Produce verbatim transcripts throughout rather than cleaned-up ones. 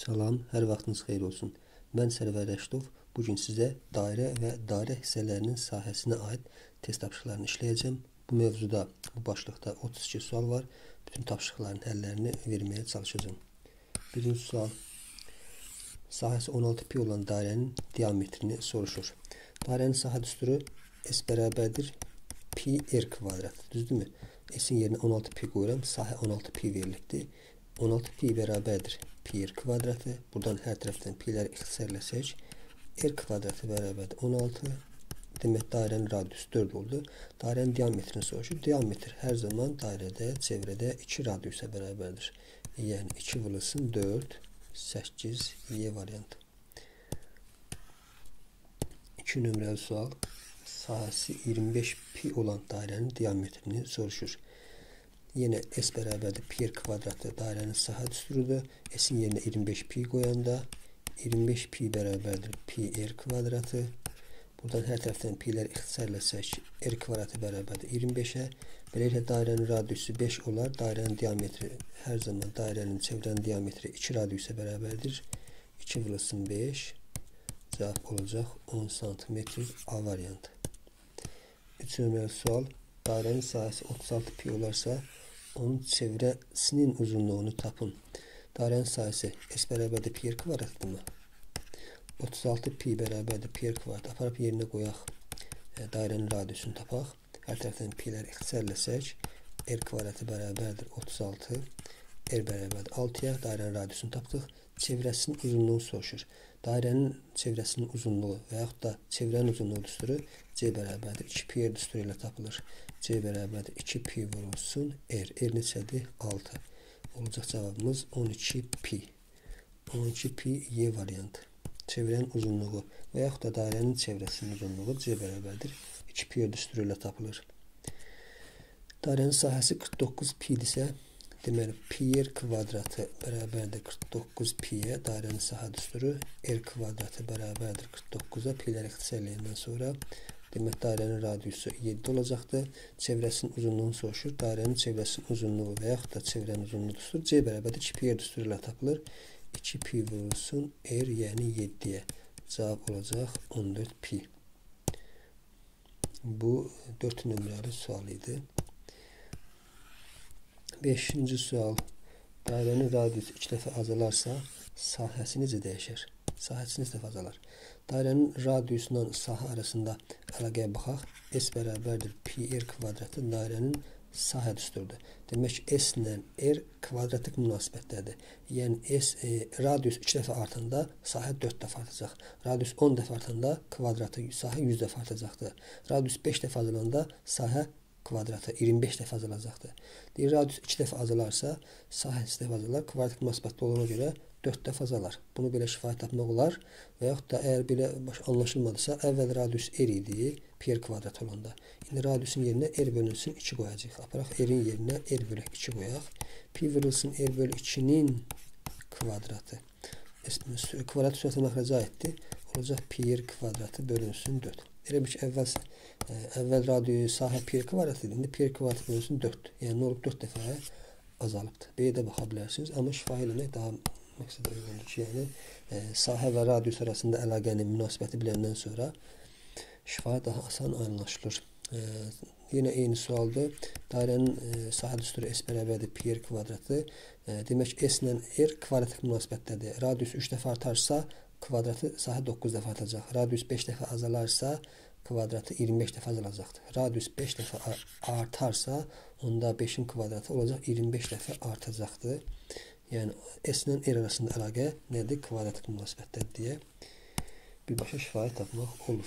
Salam, hər vaxtınız xeyir olsun. Mən Sərvər Rəşidov. Bugün sizə dairə və dairə hissələrinin sahəsinə aid test tapşırıqlarını işləyəcəm. Bu mövzuda, bu başlıqda otuz iki sual var. Bütün tapşırıqların həllərini verməyə çalışacağım. Birinci sual. Sahəsi on altı pi olan dairənin diametrini soruşur. Dairənin sahə düsturu S bərabərdir pi r kvadrat. Düzdürmü? S'in yerinə on altı pi qoyuram. Sahə on altı pi verilibdir. on altı pi bərabərdir pi r kvadratı. Buradan hər tərəfdən pi'ləri ixtisarləsək, r kvadratı bərabərdir on altı. Demək, dairənin radiusu dörd oldu. Dairənin diametrini soruşur. Diametr hər zaman dairədə, çevrədə iki radiusa bərabərdir. Yəni iki vurulsun dörd, səkkiz, Y variantı. iki nömrəli sual. Sahəsi iyirmi beş pi olan dairənin diametrini soruşur. Yenə S bərabərdir pi r kvadratı dairənin sahə düsturudur. S'in yerinə iyirmi beş pi qoyanda iyirmi beş pi bərabərdir pi r kvadratı. Buradan hər tərəfdən pi'ləri ixtisarləsək, r kvadratı bərabərdir iyirmi beşə. Beləliklə dairənin radiusu beş olar. Dairənin diametri hər zaman dairənin çevrənin diametri iki radiusa bərabərdir. iki vurulsun beş. Cavab olacaq on santimetr A variantı. üç nömrəli sual. Dairənin sahəsi otuz altı pi olarsa, onun çevrəsinin uzunluğunu tapın. Dairənin sahəsi S bərabərdir pi r kvadratdır mı? otuz altı pi bərabərdir pi r kvadrat. Aparıb yerinə qoyaq. E, dairənin radiusunu tapaq. Hər tərəfdən pi'ləri ixtisarləsək, r kvadratı bərabərdir otuz altı. R bərabərdir altıya. Dairənin radiusunu tapdıq. Çevrəsinin uzunluğunu soruşur. Dairənin çevrəsinin uzunluğu və yaxud da çevrənin uzunluğu düsturu C bərabərdir iki pi r düsturu ilə tapılır. C bərabərdir iki pi vurulsun R. R neçədir? altı. Olacaq cavabımız on iki pi. on iki pi Y variantı. Çevrənin uzunluğu və yaxud da dairənin çevrəsinin uzunluğu C bərabərdir iki pi r düsturu ilə tapılır. Dairənin sahəsi qırx doqquz pi'dirsə, deməli pi r kvadratı bərabərdir qırx doqquz pi'yə, dairənin sahə düsturu r kvadratı bərabərdir qırx doqquza. Pi'ləri ixtisarlayandan sonra demək, dairənin radiusu yeddi olacaqdır. Çevrəsinin uzunluğunu soruşur. Dairənin çevrəsinin uzunluğu və yaxud da çevrənin uzunluğu düsturu C bərabərdir iki pi r düsturu ilə tapılır. iki pi vurulsun R, yəni yeddiyə. Cavab olacaq on dörd pi. Bu dörd nömrəli sual idi. beşinci sual. Dairənin radiusu iki dəfə azalarsa, sahəsi necə dəyişər? Sahəsi necə dəfə azalar? Dairənin radiusundan sahə arasında əlaqəyə baxaq. S bərabərdir pi r kvadratı dairənin sahə düsturudur. Demək, S ilə R kvadratik münasibətdədir. Yəni S, e, radius iki dəfə artanda sahə dörd dəfə artacaq. Radius on dəfə artanda kvadratı sahə yüz dəfə artacaqdır. Radius beş dəfə azalanda sahə kvadratı iyirmi beş dəfə azalacaqdır. Deyir, radius iki dəfə azalarsa, sahə iki dəfə azalar. Kvadratik münasibətdə olduğuna görə dörd dəfə azalar. Bunu belə şifahi tapmaq olar. Və yaxud da əgər belə anlaşılmadısa, əvvəl radius r idi, pi r kvadrat olanda. İndi radiusun yerinə r bölünsün iki qoyacaq. Aparaq r'in yerinə r bölü iki qoyaq. Pi vurulsun r bölü ikinin kvadratı. Kvadrat sürəti məxrəcə aiddir. Olacaq pi r kvadratı bölünsün dörd. Elə bir ki, əvvəl, ə, əvvəl radius sahə pi r kvadrat idi. İndi pi r kvadratı bölünsün dörd. Yəni nə olub? dörd dəfə azalıbdır. B'yə də baxa bilərsiniz. Amma şifahi eləmək daha məqsədə uyğundur ki, yəni ə, sahə və radius arasında əlaqənin münasibəti biləndən sonra şifahi daha asan anlaşılır. Ə, yenə eyni sualdır. Dairənin ə, sahə düsturu S bərabərdir pi r kvadratı. Ə, demək, S ilə R kvadratik münasibətdədir. Radius üç dəfə artarsa, kvadratı sahə doqquz dəfə artacaq. Radius beş dəfə azalarsa, kvadratı iyirmi beş dəfə azalacaqdır. Radius beş dəfə artarsa, onda beşin kvadratı olacaq iyirmi beş dəfə artacaqdır. Yəni S ilə R arasında əlaqə nədir? Kvadratik münasibətdədir deyə birbaşa şifahi tapmaq olur.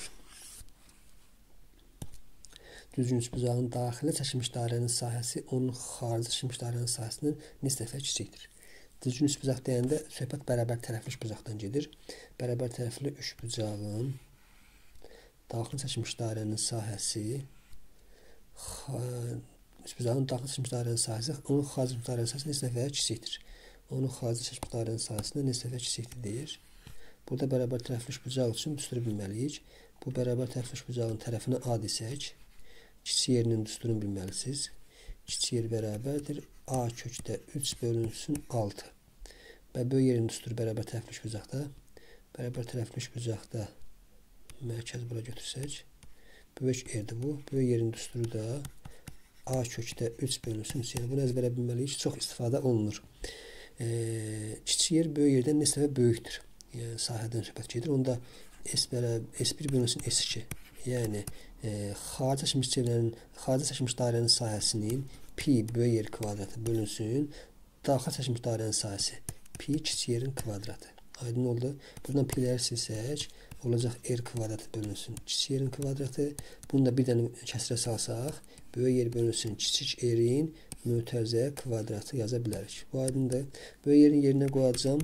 Düzgün üçbucağın daxilə çəkilmiş dairənin sahəsi onun xarici çəkilmiş dairənin sahəsindən neçə dəfə kiçikdir? Düzgün üçbucaq deyəndə söhbət bərabər tərəfli üçbucaqdan gedir. Bərabər tərəfli üçbucağın daxil çəkilmiş dairənin sahəsi üçbucağın daxil çəkilmiş dairənin sahəsi onun xarici çəkilmiş dairənin sahəsindən neçə dəfə kiçikdir? Onun xarici çəkilmiş dairənin sahəsindən neçə dəfə kiçikdir deyir. Burada bərabər tərəfli üçbucaq üçün düsturu bilməliyik. Bu bərabər tərəfli üçbucağın tərəfinə A desək, kiçik yerinin düsturunu bilməlisiniz. Kiçik yer bərabərdir A kökdə üç bölünsün altı. Və böyük yerin düsturu bərabər tərəfli üçbucaqda. Bərabər tərəfli üçbucaqda mərkəz bura götürsək, böyük erdir bu. Böyük yerin düsturu da A kökdə üç bölünsün üç. Yəni bunu əzbərə bilməliyik. Çox istifadə olunur. E, kiçik yer böyük yerdən neçə dəfə böyükdür. Yəni sahədən söhbət gedir. Onda S bərabər S bir bölünsün S iki. Yəni e, xarici seçilmiş çevrənin, xarici seçilmiş dairənin sahəsinin pi böyük yer kvadratı bölünsün daxil seçilmiş dairənin sahəsi pi kiçik yerin kvadratı. Aydın oldu. Buradan piləri silsək, olacaq R kvadratı bölünsün kiçik yerin kvadratı. Bunu da bir dənə kəsrə salsaq, böyük yer bölünsün kiçik yerin mötərizə kvadratı yaza bilərik. Bu aydındır. Böyük yerin yerinə qoyacağım.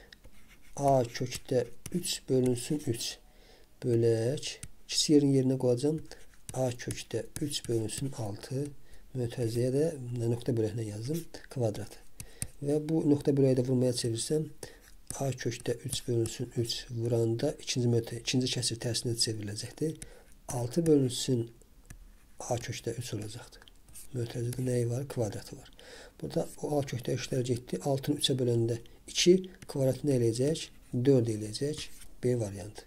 A kökdə üç bölünsün üç. Bölək. Kiçik yerin yerinə qoyacağım. A kökdə üç bölünsün altı. Mötərizəyə də nöqtə böləklə yazdım. Kvadratı. Və bu nöqtə böləyi də vurmaya çevirsəm, A kökdə üç bölünsün üç vuranda ikinci mötə, ikinci kəsir tərsinə çevriləcəkdir. altı bölünsün A kökdə üç olacaqdır. Mötərizədə nəyi var? Kvadratı var. Burada o A kökdə üçlər getdi. altını üçə böləndə iki kvadratı nə eləyəcək? dörd eləyəcək. B variantı.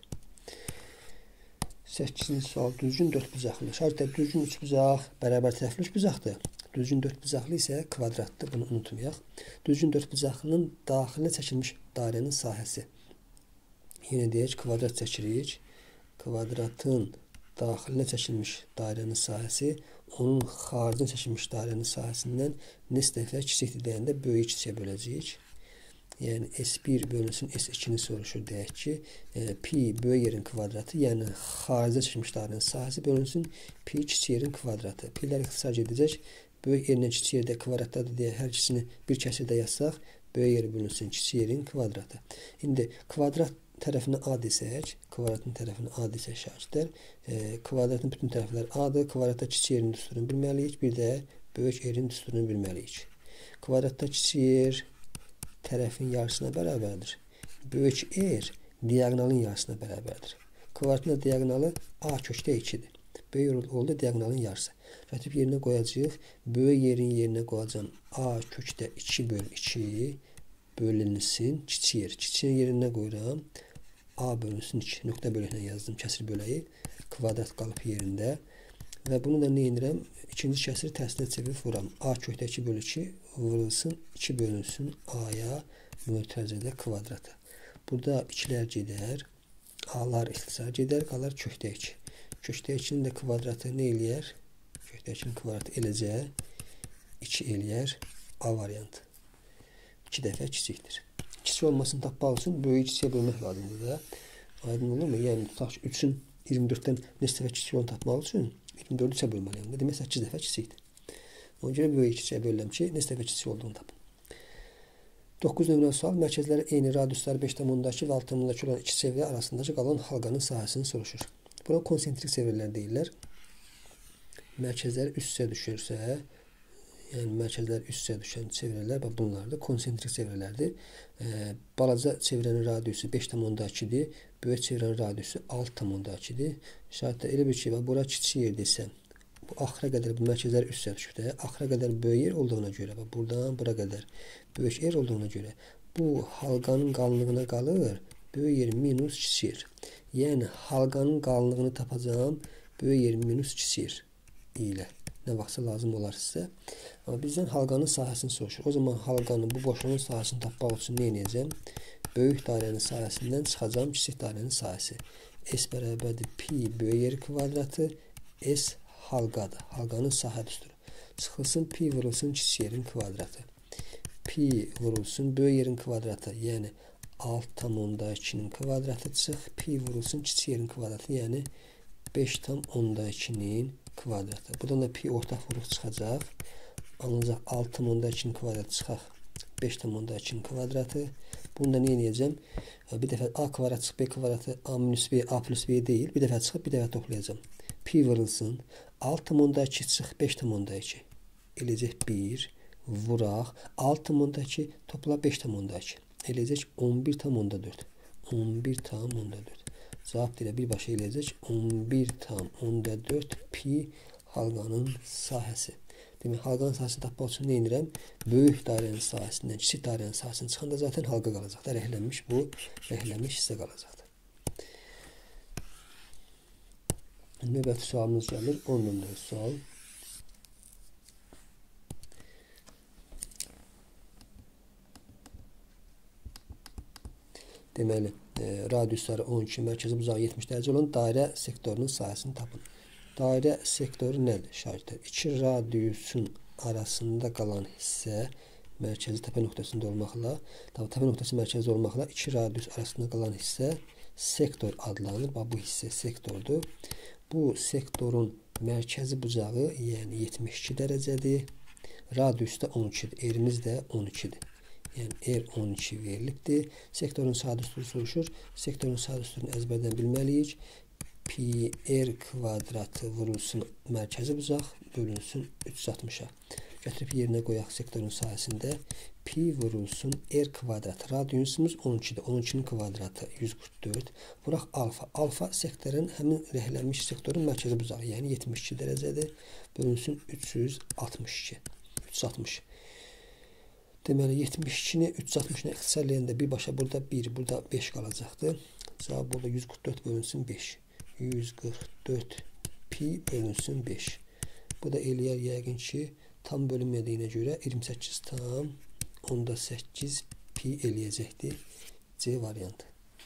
səkkizinci sual. Düzgün dördbucaqlı. Şərtdə düzgün üçbucaq bərabər tərəfli üçbucaqdır. Düzgün dördbucaqlı isə kvadratdır. Bunu unutmayaq. Düzgün dördbucaqlının daxilinə çəkilmiş dairənin sahəsi. Yenə deyək, kvadrat çəkirik. Kvadratın daxilinə çəkilmiş dairənin sahəsi onun xaricinə çəkilmiş dairənin sahəsindən neçə dəfə kiçikdir deyəndə böyük kiçiyə böləcəyik. Yəni S bir bölünsün S ikini soruşur deyək ki, e, pi böyük yerin kvadratı, yəni xaricə çəkilmiş dairənin sahəsi bölünsün pi kiçik yerin kvadratı. Pi'lər ixtisar edəcək. Böyük yerlə kiçik yerdə kvadratdadır deyə hər ikisini bir kəsirdə yazsaq, böyük yer bölünsün kiçik yerin kvadratı. İndi kvadrat tərəfinə A desək, kvadratın tərəfinə A desək şagirdlər, e, kvadratın bütün tərəfləri A'dır. Kvadratda kiçik yerin düsturunu bilməliyik. Bir də böyük yerin düsturunu bilməliyik. Kvadratda kiçik yer tərəfin yarısına bərabərdir. Böyük yer diaqonalın yarısına bərabərdir. Kvadratın diaqonalı A kökdə ikidir. Böyük oldu diaqonalın yarısı. Rətib yerinə qoyacağıq. Böyük yerin yerinə qoyacağım. A kökdə iki böl iki bölünsün kiçik yer. Kiçik yerinə qoyuram. A bölünsün iki. Nöqtə böləklə yazdım kəsir böləyi. Kvadrat qalıb yerində. Və bunu da nə edirəm? İkinci kəsiri tərsinə çevirib vuram. A kökdə iki böl iki vurulsun. iki bölünsün A'ya mötərizədə kvadratı. Burada ikilər gedər. A'lar ixtisar gedər. Qalar kökdə iki. Kökdə ikinin də kvadratı nə eləyər? Kökdə ikinin kvadratı eləcə iki eləyər. A variantı. iki dəfə kiçikdir. Kiçik olmasını tapmaq üçün böyük kiçiyə bölmək lazımdır da. Aydın olur mu? Yəni tutaq ki, üçün iyirmi dörddən neçə dəfə kiçik onu tapmaq üçün iyirmi dördü üçə bölməliyəm. Demək səkkiz dəfə kiçikdir. Ona görə böyük kiçiyə bölürəm ki, neçə dəfə kiçik olduğunu tapın. doqquz nömrəli sual. Mərkəzləri eyni, radiusları beş tam ondakı və altı tam ondakı olan iki çevrə arasındakı qalan halqanın sahəsini soruşur. Buna konsentrik çevrələr deyirlər. Mərkəzləri üst-üstə düşürsə, yəni mərkəzlər üst-üstə düşən çevrələr bunlardır. Konsentrik çevrələrdir. E, balaca çevrənin radiusu beş tam ondakı ikidir. Böyük çevrənin radiusu altı tam ondakı ikidir. Şərtdə elə bir şey var. Bura kiçik yer desə, bu axıra qədər bu mərkəzlər üst-üstə düşübdə. Axıra qədər böyük yer olduğuna görə və buradan bura qədər böyük yer olduğuna görə bu halqanın qalınlığına qalır böyük yer minus kiçik yer. Yəni halqanın qalınlığını tapacağım böyük yer minus kiçik yer ilə. Nə vaxtsa lazım olar sizə. Amma bizdən halqanın sahəsini soruşur. O zaman halqanın bu boşluğun sahəsini tapmaq üçün nə edəcəm? Böyük dairənin sahəsindən çıxacağım kiçik dairənin sahəsi. S bərabərdir pi böyük yer kvadratı S halqadır. Halqanın sahə düsturu. Çıxılsın pi vurulsun kiçik yerin kvadratı. Pi vurulsun böyük yerin kvadratı. Yəni altı tam onda ikinin kvadratı çıx. Pi vurulsun kiçik yerin kvadratı. Yəni beş tam onda ikinin kvadratı. Buradan da pi ortaq vuruq çıxacaq. Ancaq altı tam onda ikinin kvadratı çıxaq. beş tam onda ikinin kvadratı. Bunu da nə edəcəm? Bir dəfə A kvadrat çıx B kvadratı A minus B A plus B deyil. Bir dəfə çıxıb bir dəfə toplayacağım. Pi vurulsun. altı tam onda iki çıx beş tam onda iki. Eləcək bir. Vuraq. altı tam onda iki topla beş tam onda iki. Eləcək on bir tam onda dörd. on bir tam onda dörd. Cavab deyirə birbaşa eləyəcək on bir tam onda dörd pi halqanın sahəsi. Demək, halqanın sahəsini tapmaq üçün nə edirəm? Böyük dairənin sahəsindən kiçik dairənin sahəsini çıxanda zaten halqa qalacaqdır. Rəhlənmiş bu, rəhlənmiş hissə qalacaqdır. Növbəti sualımız gəlir. on nömrəli sual. Deməli, e, radiusları on iki, mərkəzi bucağı yetmiş dərəcə olan dairə sektorunun sahəsini tapın. Dairə sektoru nədir? Şagirdlər. İki radiusun arasında qalan hissə mərkəzi təpə nöqtəsində olmaqla, tabi təpə nöqtəsi mərkəzi olmaqla iki radius arasında qalan hissə sektor adlanır. Bax, bu hissə sektordur. Bu sektorun mərkəzi bucağı, yəni yetmiş iki dərəcədir. Radius da on ikidir. Erimiz də on ikidir. Yəni R on iki verilibdir. Sektorun sadə üstünü soruşur. Sektorun sadə üstünü əzbərdən bilməliyik. Pi R kvadratı vurulsun mərkəzi bucaq bölünsün üç yüz altmışa. Gətirib yerinə qoyaq sektorun sahəsində. Pi vurulsun R kvadratı. Radiusumuz on ikidir. on ikinin kvadratı yüz qırx dörd. Vuraq alfa. Alfa sektorun həmin rəhlənmiş sektorun mərkəzi bucağı. Yəni yetmiş iki dərəcədir. Bölünsün üç yüz altmış iki. üç yüz altmış. Deməli, yetmiş ikini üç yüz altmışına ixtisarlayanda birbaşa burada bir, burada beş qalacaqdır. Cavab burada yüz qırx dörd bölünsün beş. yüz qırx dörd pi bölünsün beş. Bu da eləyər yəqin ki, tam bölünmədiyinə görə iyirmi səkkiz tam onda səkkiz pi eləyəcəkdir. C variantı.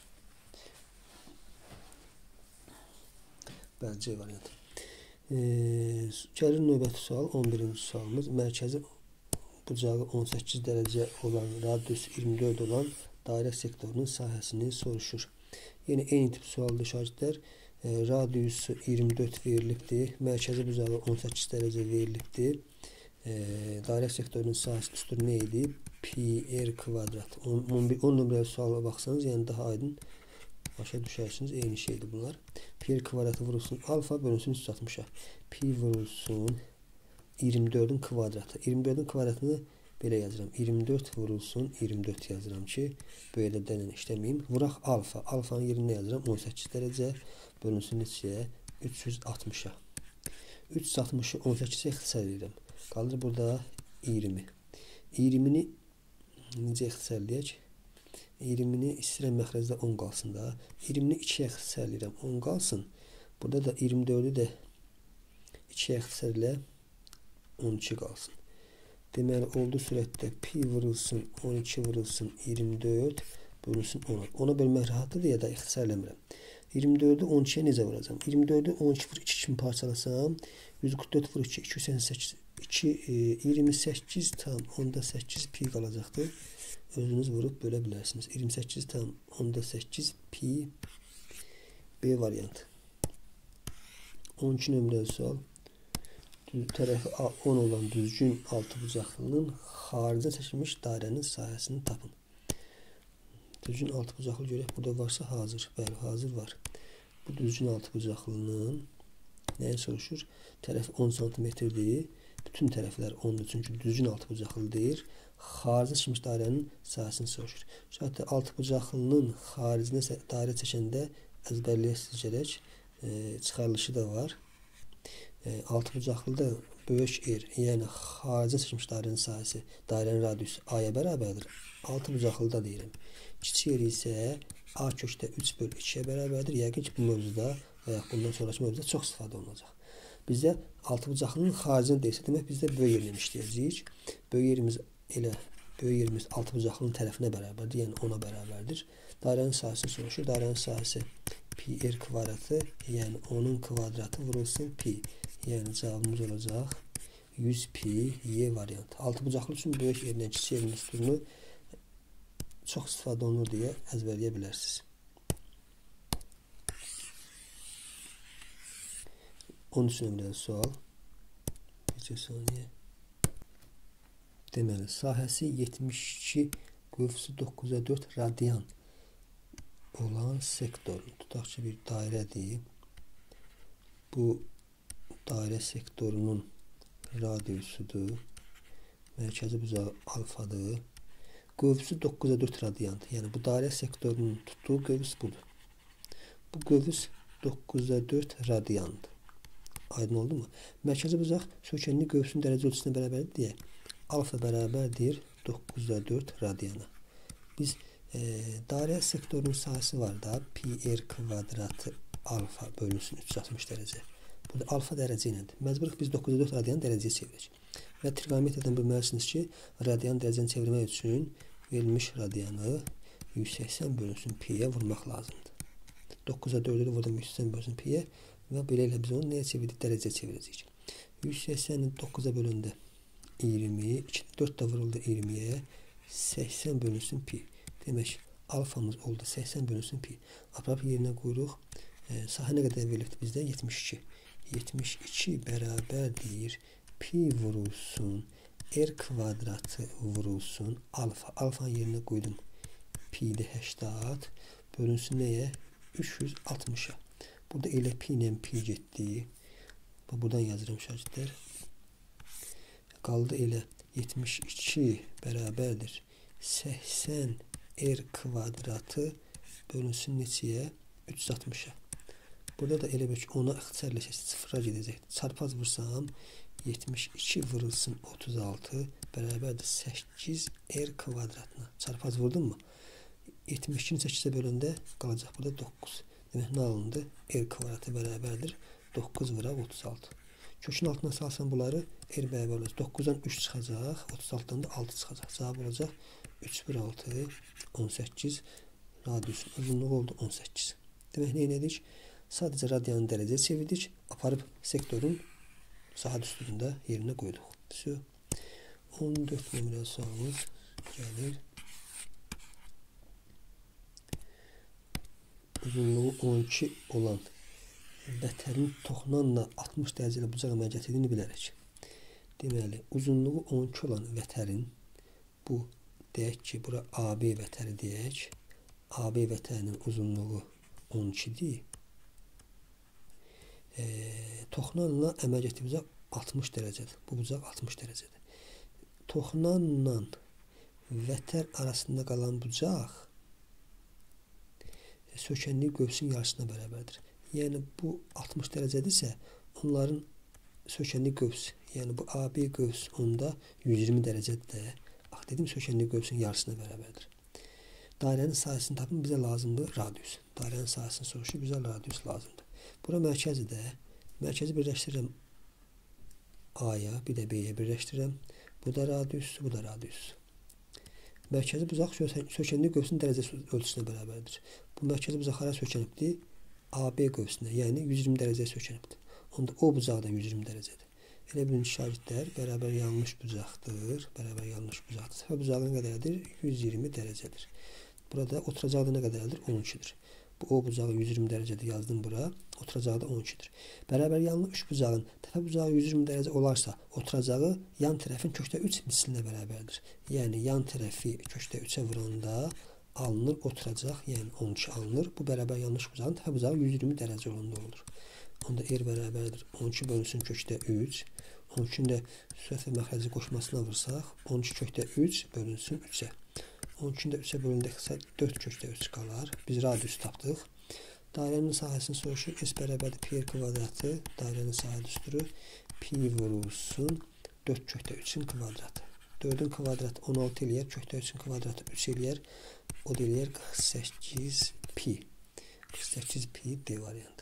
Bəli, C variantı. E, gəlir növbəti sual, on birinci sualımız. Mərkəzi bucağı on səkkiz dərəcə olan, radius iyirmi dörd olan dairə sektorunun sahəsini soruşur. Yenə eyni tip sualdır şagirdlər. E, radiusu iyirmi dörd verilibdir. Mərkəzi bucağı on səkkiz dərəcə verilibdir. E, dairə sektorunun sahəsi üstü nə idi? Pi R kvadrat. on nömrəli suala baxsanız, yəni daha aydın başa düşərsiniz. Eyni şeydir bunlar. Pi R kvadratı vurulsun alfa bölünsün üç yüz altmışa. Pi vurulsun iyirmi dördün kvadratı. iyirmi dördün kvadratını belə yazıram. iyirmi dörd vurulsun iyirmi dörd yazıram ki, böyle dənən işləməyim. Vuraq alfa. Alfanın yerində yazıram on səkkiz dərəcə bölünsün neçəyə? üç yüz altmışa. üç yüz altmışı on səkkizə ixtisar edirəm. Qalır burada iyirmi. iyirmini necə ixtisarlayaq? iyirmini istəyirəm məxrəcdə on qalsın da. iyirmini ikiyə ixtisar edirəm. on qalsın. Burada da iyirmi dördü də ikiyə ixtisar elə on iki qalsın. Deməli, oldu surətdə pi vurulsun on iki vurulsun iyirmi dörd bölünsün ona. Ona bölmək rahatdır ya da ixtisar eləmirəm. iyirmi dördü on ikiyə necə vuracam? iyirmi dördü on iki vur iki kimi parçalasam, yüz qırx dörd vur iki, iki yüz səksən səkkiz, iki, iyirmi səkkiz tam onda səkkiz pi qalacaqdır. Özünüz vurub bölə bilərsiniz. iyirmi səkkiz tam onda səkkiz pi B variantı. on iki nömrəli sual. Tərəfi on olan düzgün altı bucaqlının xaricə çəkilmiş dairənin sahəsini tapın. Düzgün altı bucaqlı görək, burada varsa hazır. Bəli, hazır var. Bu düzgün altı bucaqlının nəyi soruşur? Tərəfi on santimetrdir. Bütün tərəflər ondur, çünki düzgün altı bucaqlı deyir. Xaricə çəkilmiş dairənin sahəsini soruşur. Şəhətdə altı bucaqlının xaricinə dairə çəkəndə əzbərləyəsiniz gərək. E, çıxarılışı da var. E, altı bucaqlıda böyük R, yəni xaricə çəkilmiş dairənin sahəsi, dairənin radiusu A-ya bərabərdir. altı bucaqlıda deyirəm. Kiçik R isə A kökdə üç böl ikiyə bərabərdir. Yəqin ki, bu mövzuda və ya bundan sonraki mövzuda çox istifadə olunacaq. Bizdə altı bucaqlının xaricinə deyilsə, demək bizdə böyük yerini işləyəcəyik. Böyük yerimiz elə, böyük yerimiz altı bucaqlının tərəfinə bərabərdir, yəni ona bərabərdir. Dairənin sahəsini soruşur. Dairənin sahəsi pi R kvadratı, yəni onun kvadratı vurulsun pi. Yəni cavabımız olacaq yüz pi Y variantı. Altı bucaqlı üçün böyük yerdən kiçik yerin üstünü çox istifadə olunur deyə əzbərləyə bilərsiniz. on üç nömrəli sual. Neçə saniyə? Deməli, sahəsi yetmiş iki, qövsü doqquza dörd radian olan sektor. Tutaq ki, bir dairədir. Bu dairə sektorunun radiusudur. Mərkəzi bucağı alfadır. Qövsü doqquza dörd radiandır. Yəni, bu dairə sektorunun tutduğu qövs budur. Bu qövs doqquza dörd radiandır. Aydın oldu mu? Mərkəzi buzaq sökənli qövsün dərəcə ölçüsünə bərabərdir deyə. Alfa bərabərdir doqquzda dörd radiana. Biz e, dairə sektorunun sahəsi var da pi r kvadratı alfa bölünsün üç yüz altmış dərəcə. Burada alfa dərəcə ilədir. Məcburuq biz doqquzda dörd radian dərəcəyə çevirək. Və trigonometriyadan bilməlisiniz ki, radian dərəcəni çevirmək üçün verilmiş radianı yüz səksən bölünsün pi'yə vurmaq lazımdır. doqquzda dördü vurdum yüz səksən bölünsün pi'yə və beləliklə biz onu nəyə çevirdik? Dərəcəyə çevirəcəyik. yüz səksəni doqquza bölündə iyirmi, dörd də vuruldu iyirmiyə, səksən bölünsün pi. Demək, alfamız oldu səksən bölünsün pi. Aparıb yerinə qoyuruq. E, sahə nə qədər verilibdir bizdə? yetmiş iki. yetmiş iki bərabərdir. Pi vurulsun, r kvadratı vurulsun, alfa. Alfanın yerinə qoydum. Pi'de səksən bölünsün nəyə? üç yüz altmışa. Burada elə pi ilə pi getdi. Buradan yazıram şagirdlər. Qaldı elə yetmiş iki bərabərdir. səksən r kvadratı bölünsün neçəyə? üç yüz altmışa. Burada da elə bir ki ona ixtisarləşək, sıfıra gedəcək. Çarpaz vursam yetmiş iki vurulsun otuz altı bərabərdir səkkiz r kvadratına. Çarpaz vurdum mu? yetmiş ikini səkkize bölündə qalacaq burada doqquz. Demək, nə alındı? R kvadratı bərabərdir doqquz vuraq otuz altı. Kökün altına salsam bunları r bərabər olacaq. doqquzdan üç çıxacaq, otuz altıdan da altı çıxacaq. Cavab olacaq üç bölü altı, on səkkiz. Radiusun uzunluğu oldu on səkkiz. Demək, nə elədik? Sadəcə radianı dərəcəyə çevirdik. Aparıb sektorun saha düsturunda yerinə qoyduq. on dörd nömrəli sualımız gəlir. Uzunluğu on iki olan vətərin toxunanla altmış dərəcəli bucaq əmələ gətirdiyini bilərək. Deməli, uzunluğu on iki olan vətərin, bu deyək ki, bura A B vətəri deyək. A B vətərinin uzunluğu on ikidir. E, toxunanla əmələ gətirdiyi bucaq altmış dərəcədir. Bu bucaq altmış dərəcədir. Toxunanla vətər arasında qalan bucaq sökənliyi qövsün yarısına bərabərdir. Yəni bu altmış dərəcədirsə, onların sökənliyi qövs, yəni bu A B qövs onda yüz iyirmi dərəcədir. Bax dedim, sökənliyi qövsün yarısına bərabərdir. Dairənin sahəsini tapın, bizə lazımdır radius. Dairənin sahəsini soruşur, bizə radius lazımdır. Bura mərkəzidir. Mərkəzi birləşdirirəm A-ya, bir də B-yə birləşdirirəm. Bu da radius, bu da radius. Mərkəzi buzaq sökənliyi qövsün dərəcəsi ölçüsünə bərabərdir. Bu mərkəzi buzaqlara sökənibdir A B qövsünə, yəni yüz iyirmi dərəcəyə sökənibdir. Onda o bucaq da yüz iyirmi dərəcədir. Elə bilin şagirdlər, bərabər yanlış bucaqdır, bərabər yanlış bucaqdır. Səfə bucağı nə qədərdir? yüz iyirmi dərəcədir. Burada oturacağı da nə qədərdir? on ikidir. Bu o bucağı yüz iyirmi dərəcədir yazdım bura, oturacağı da on ikidir. Bərabər yanlı üç bucağın təpə bucağı yüz iyirmi dərəcə olarsa, oturacağı yan tərəfin kökdə üç mislinə bərabərdir. Yəni yan tərəfi kökdə üçə vuranda alınır, oturacaq, yəni on iki alınır. Bu bərabər yanlış bucağın təpə bucağı yüz iyirmi dərəcə olanda olur. Onda r bərabərdir on iki bölünsün kökdə üç. on ikinin də sürət və məxrəci qoşmasına vursaq, on iki kökdə üç bölünsün üçə. on ikini də üçə bölündə dörd kökdə üç qalar. Biz radius tapdıq. Dairənin sahəsini soruşur. S bərabərdir pi r kvadratı. Dairənin sahə düsturu pi vurulsun dörd kökdə üçün kvadratı. dördün kvadratı on altı eləyər. Kökdə üçün kvadratı üç eləyər. O da eləyər qırx səkkiz pi. qırx səkkiz pi D variantı.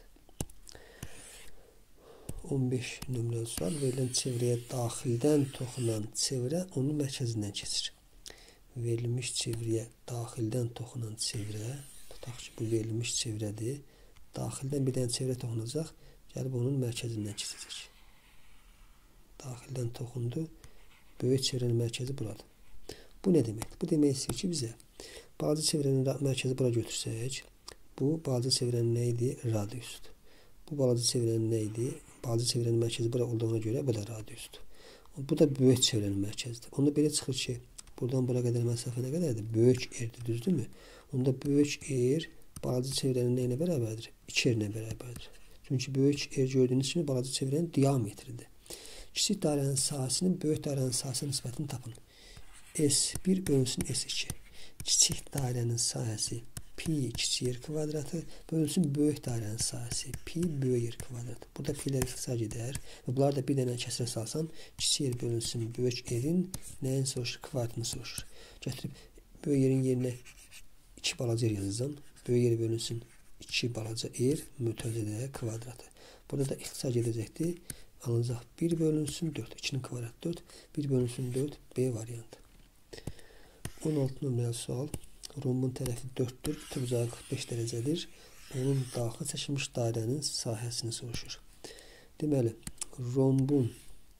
on beş nömrəli sual. Verilən çevrəyə daxildən toxunan çevrə onun mərkəzindən keçir. Verilmiş çevrəyə daxildən toxunan çevrə, tutaq ki, bu verilmiş çevrədir. Daxildən bir dənə çevrə toxunacaq, gəlib onun mərkəzindən keçəcək. Daxildən toxundu, böyük çevrənin mərkəzi buradır. Bu nə deməkdir? Bu demək istəyir ki, bizə balaca çevrənin mərkəzi bura götürsək, bu balaca çevrənin nə idi? Radiusdur. Bu balaca çevrənin nə idi? Balaca çevrənin mərkəzi bura olduğuna görə bu da radiusdur. Bu da böyük çevrənin mərkəzidir. Onda belə çıxır ki, buradan bura qədər məsafə nə qədərdir? Böyük r-dir, düzdürmü? Onda böyük r balaca çevrənin nəyinə bərabərdir? iki r-nə bərabərdir. Çünki böyük r gördüyünüz kimi balaca çevrənin diametridir. Kiçik dairənin sahəsinin böyük dairənin sahəsinə nisbətini tapın. S bir bölünsün S iki. Kiçik dairənin sahəsi pi kiçik yer kvadratı bölünsün böyük dairənin sahəsi pi böyük yer kvadratı. Burada pi'lər ixtisar edər və bunlar da bir dənə kəsrə salsam kiçik yer bölünsün böyük yerin nəyin soruşur? Kvadratını soruşur. Gətirib böyük yerin yerinə iki balaca yer yazacağım. Böyük yer bölünsün iki balaca yer mütərizədə kvadratı. Burada da ixtisar edəcəkdir. Alınacaq bir bölünsün dörd. ikinin kvadratı dörd. bir bölünsün dörd. B variantı. on altı nömrəli sual. Rombun tərəfi dörddür. İti bucağı qırx beş dərəcədir. Onun daxil çəkilmiş dairənin sahəsini soruşur. Deməli, rombun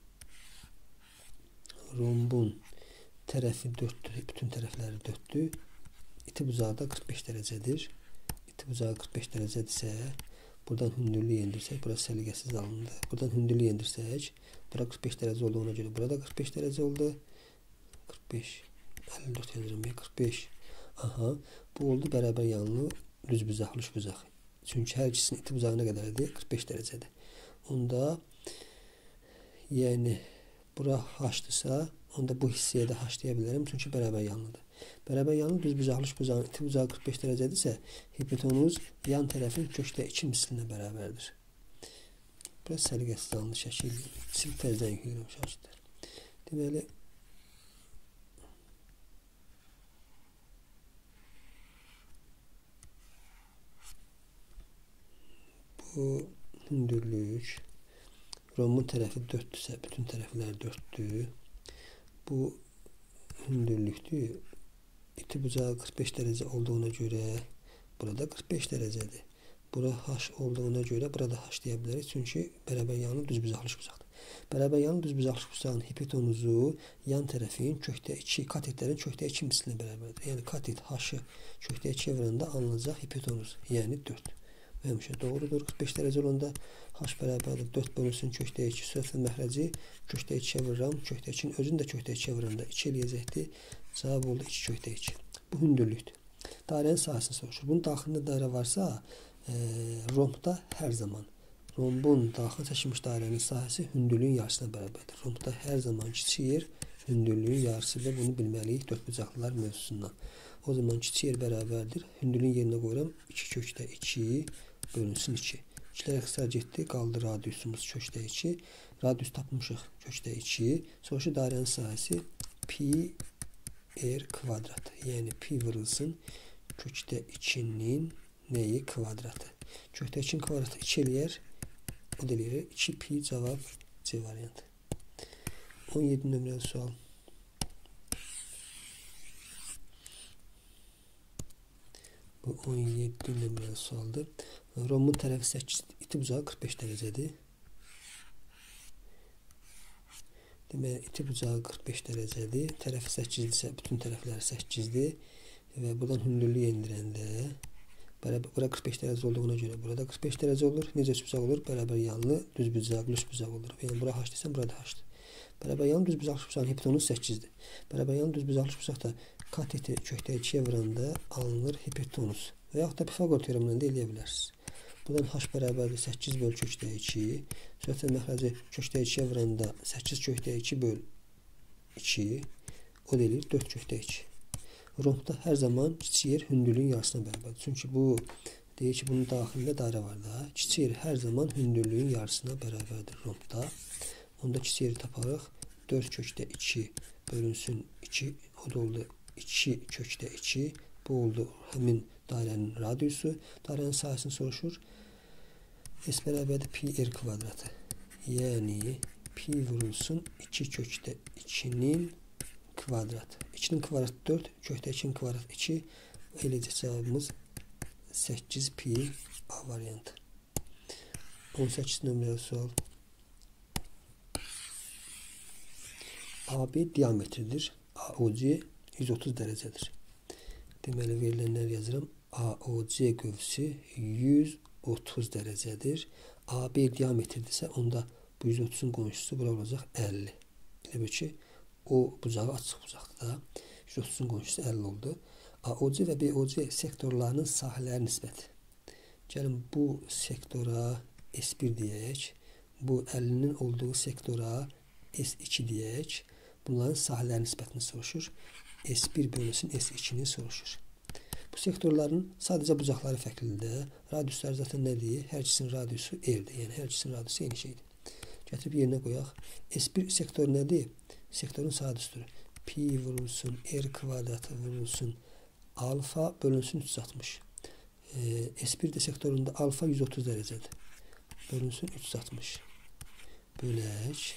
rombun tərəfi dörddür. Bütün tərəfləri dörddür. İti bucağı da qırx beş dərəcədir. İti bucağı qırx beş dərəcədirsə, buradan hündürlüyü yendirsək, burası səliqəsiz alındı. Buradan hündürlüyü yendirsək, bura qırx beş dərəcə olduğuna görə, burada qırx beş dərəcə oldu. qırx beş, əlli dörd yazıram, qırx beş. Aha, bu oldu bərabər yanlı düz bucaq, lüş bucaq. Çünki hər ikisinin iti bucağı nə qədərdir? qırx beş dərəcədir. Onda, yəni, bura haşdırsa, onda bu hissəyə də haşlaya bilərəm, çünki bərabər yanlıdır. Bərabər yanlı düz bucaq, lüş bucağın iti bucağı qırx beş dərəcədirsə, hipotenuz yan tərəfin kökdə iki mislinə bərabərdir. Burası səliqəsiz alındı şəkil. Sil təzdən yükləyirəm şəkillər. Deməli, bu hündürlük, rombun tərəfi dörddürsə, bütün tərəflər dörddür. Bu hündürlükdür. İti bucağı qırx beş dərəcə olduğuna görə burada qırx beş dərəcədir. Bura h olduğuna görə burada h deyə bilərik. Çünki bərabər yanlı düz bucaqlı bucaqdır. Bərabər yanlı düz bucaqlı bucağın hipotenuzu yan tərəfin kökdə iki, katetlərin kökdə iki mislinə bərabərdir. Yəni katet h-ı kökdə ikiyə vuranda alınacaq hipotenuz, yəni dörd. Həmişə doğrudur. qırx beş dərəcə olanda h bərabərdir dörd bölünsün kökdə iki. Sürətlə məxrəci kökdə ikiyə vururam. Kökdə ikinin özünü də kökdə ikiyə vuranda iki eləyəcəkdir. Cavab oldu iki kökdə iki. Bu hündürlükdür. Dairənin sahəsini soruşur. Bunun daxilində dairə varsa, e, rombda hər zaman rombun daxil çəkilmiş dairənin sahəsi hündürlüyün yarısına bərabərdir. Rombda hər zaman kiçik yer hündürlüyün yarısıdır. Bunu bilməliyik dördbucaqlılar mövzusundan. O zaman kiçik yer bərabərdir. Hündürlüyün yerinə qoyuram. iki kökdə iki bölünsün iki. ikilər ixtisar getdi. Qaldı radiusumuz kökdə iki. Radius tapmışıq kökdə iki. Soruşur dairənin sahəsi pi r kvadratı. Yəni pi vurulsun kökdə ikinin nəyi kvadratı. Kökdə ikinin kvadratı iki eləyər. O da eləyir. iki pi cavab C variantı. on yeddi nömrəli sual. Bu on yeddi nömrəli sualdır. Rombun tərəfi səkkiz, iti bucağı qırx beş dərəcədir. Deməli, iti bucağı qırx beş dərəcədir. Tərəfi səkkizdirsə, bütün tərəfləri səkkizdir. Və buradan hündürlüyü endirəndə, bərabər, bura qırx beş dərəcə olduğuna görə, burada qırx beş dərəcə olur. Necə üç bucaq olur? Bərabər yanlı, düz bucaq, lüş bucaq olur. Yəni, bura h desəm, burada h-dır. Bərabər yanlı, düz bucaq, lüş bucağın hipotenuz səkkizdir. Bərabər yanlı, düz bucaq, lüş bucaq da kateti kökdə ikiyə vuranda alınır hipotenuz. Və yaxud da Pifagor teoremindən də eləyə bilərsiniz. Buradan h bərabərdir səkkiz böl kökdə iki. Sürətlə məxrəci kökdə ikiyə vuranda səkkiz kökdə iki böl iki. O da eləyir dörd kökdə iki. Rombda hər zaman kiçik yer hündürlüyün yarısına bərabərdir. Çünki bu deyir ki, bunun daxilində dairə var da. Kiçik yer hər zaman hündürlüyün yarısına bərabərdir rombda. Onda kiçik yeri taparıq. dörd kökdə iki bölünsün iki. O da oldu iki kökdə iki. Bu oldu həmin dairənin radiusu. Dairənin sahəsini soruşur. S bərabərdir pi r kvadratı. Yəni pi vurulsun iki kökdə ikinin kvadratı. ikinin kvadratı dörd, kökdə ikinin kvadratı iki. Eləcə cavabımız səkkiz pi A variantı. on səkkiz nömrəli sual. A B diametridir. A O C yüz otuz dərəcədir. Deməli, verilənlər yazıram. A O C qövsi yüz otuz dərəcədir. A B diametridirsə, onda bu yüz otuzun qonşusu bura olacaq əlli. Elə ki, o bucağı açıq bucaqdır da. yüz otuzun qonşusu əlli oldu. A O C və B O C sektorlarının sahələri nisbəti. Gəlin bu sektora S bir deyək. Bu əllinin olduğu sektora S iki deyək. Bunların sahələri nisbətini soruşur. S bir bölünsün S ikini soruşur. Bu sektorların sadece bucaqları fərqlidir. Radiuslar zaten nədir? Hər ikisinin radiusu R'dir. Yəni hər ikisinin radiusu eyni şeydir. Gətirib yerinə qoyaq. S bir sektor nədir? Sektorun sadə pi vurulsun R kvadratı vurulsun alfa bölünsün üç yüz altmış. E, S bir de sektorunda alfa yüz otuz dərəcədir. Bölünsün üç yüz altmış. Bölək.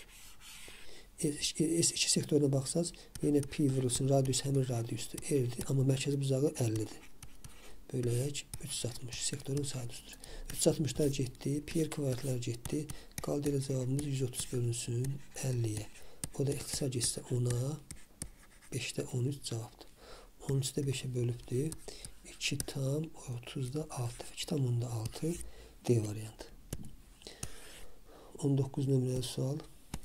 S iki sektoruna baxsaz, yenə pi vurulsun radius həmin radiusdur. R'dir, amma mərkəzi bucağı əllidir. Bölək üç yüz altmış. Sektorun sadə üç yüz altmışlar getdi, pi R kvadratlar getdi. Qaldı elə cavabımız yüz otuz bölünsün əlliyə. O da ixtisar getsə ona beşdə on üç cavabdır. on üçdə beşə bölübdür. iki tam otuzda altı. iki tam onda altı D variantı. on doqquz nömrəli sual.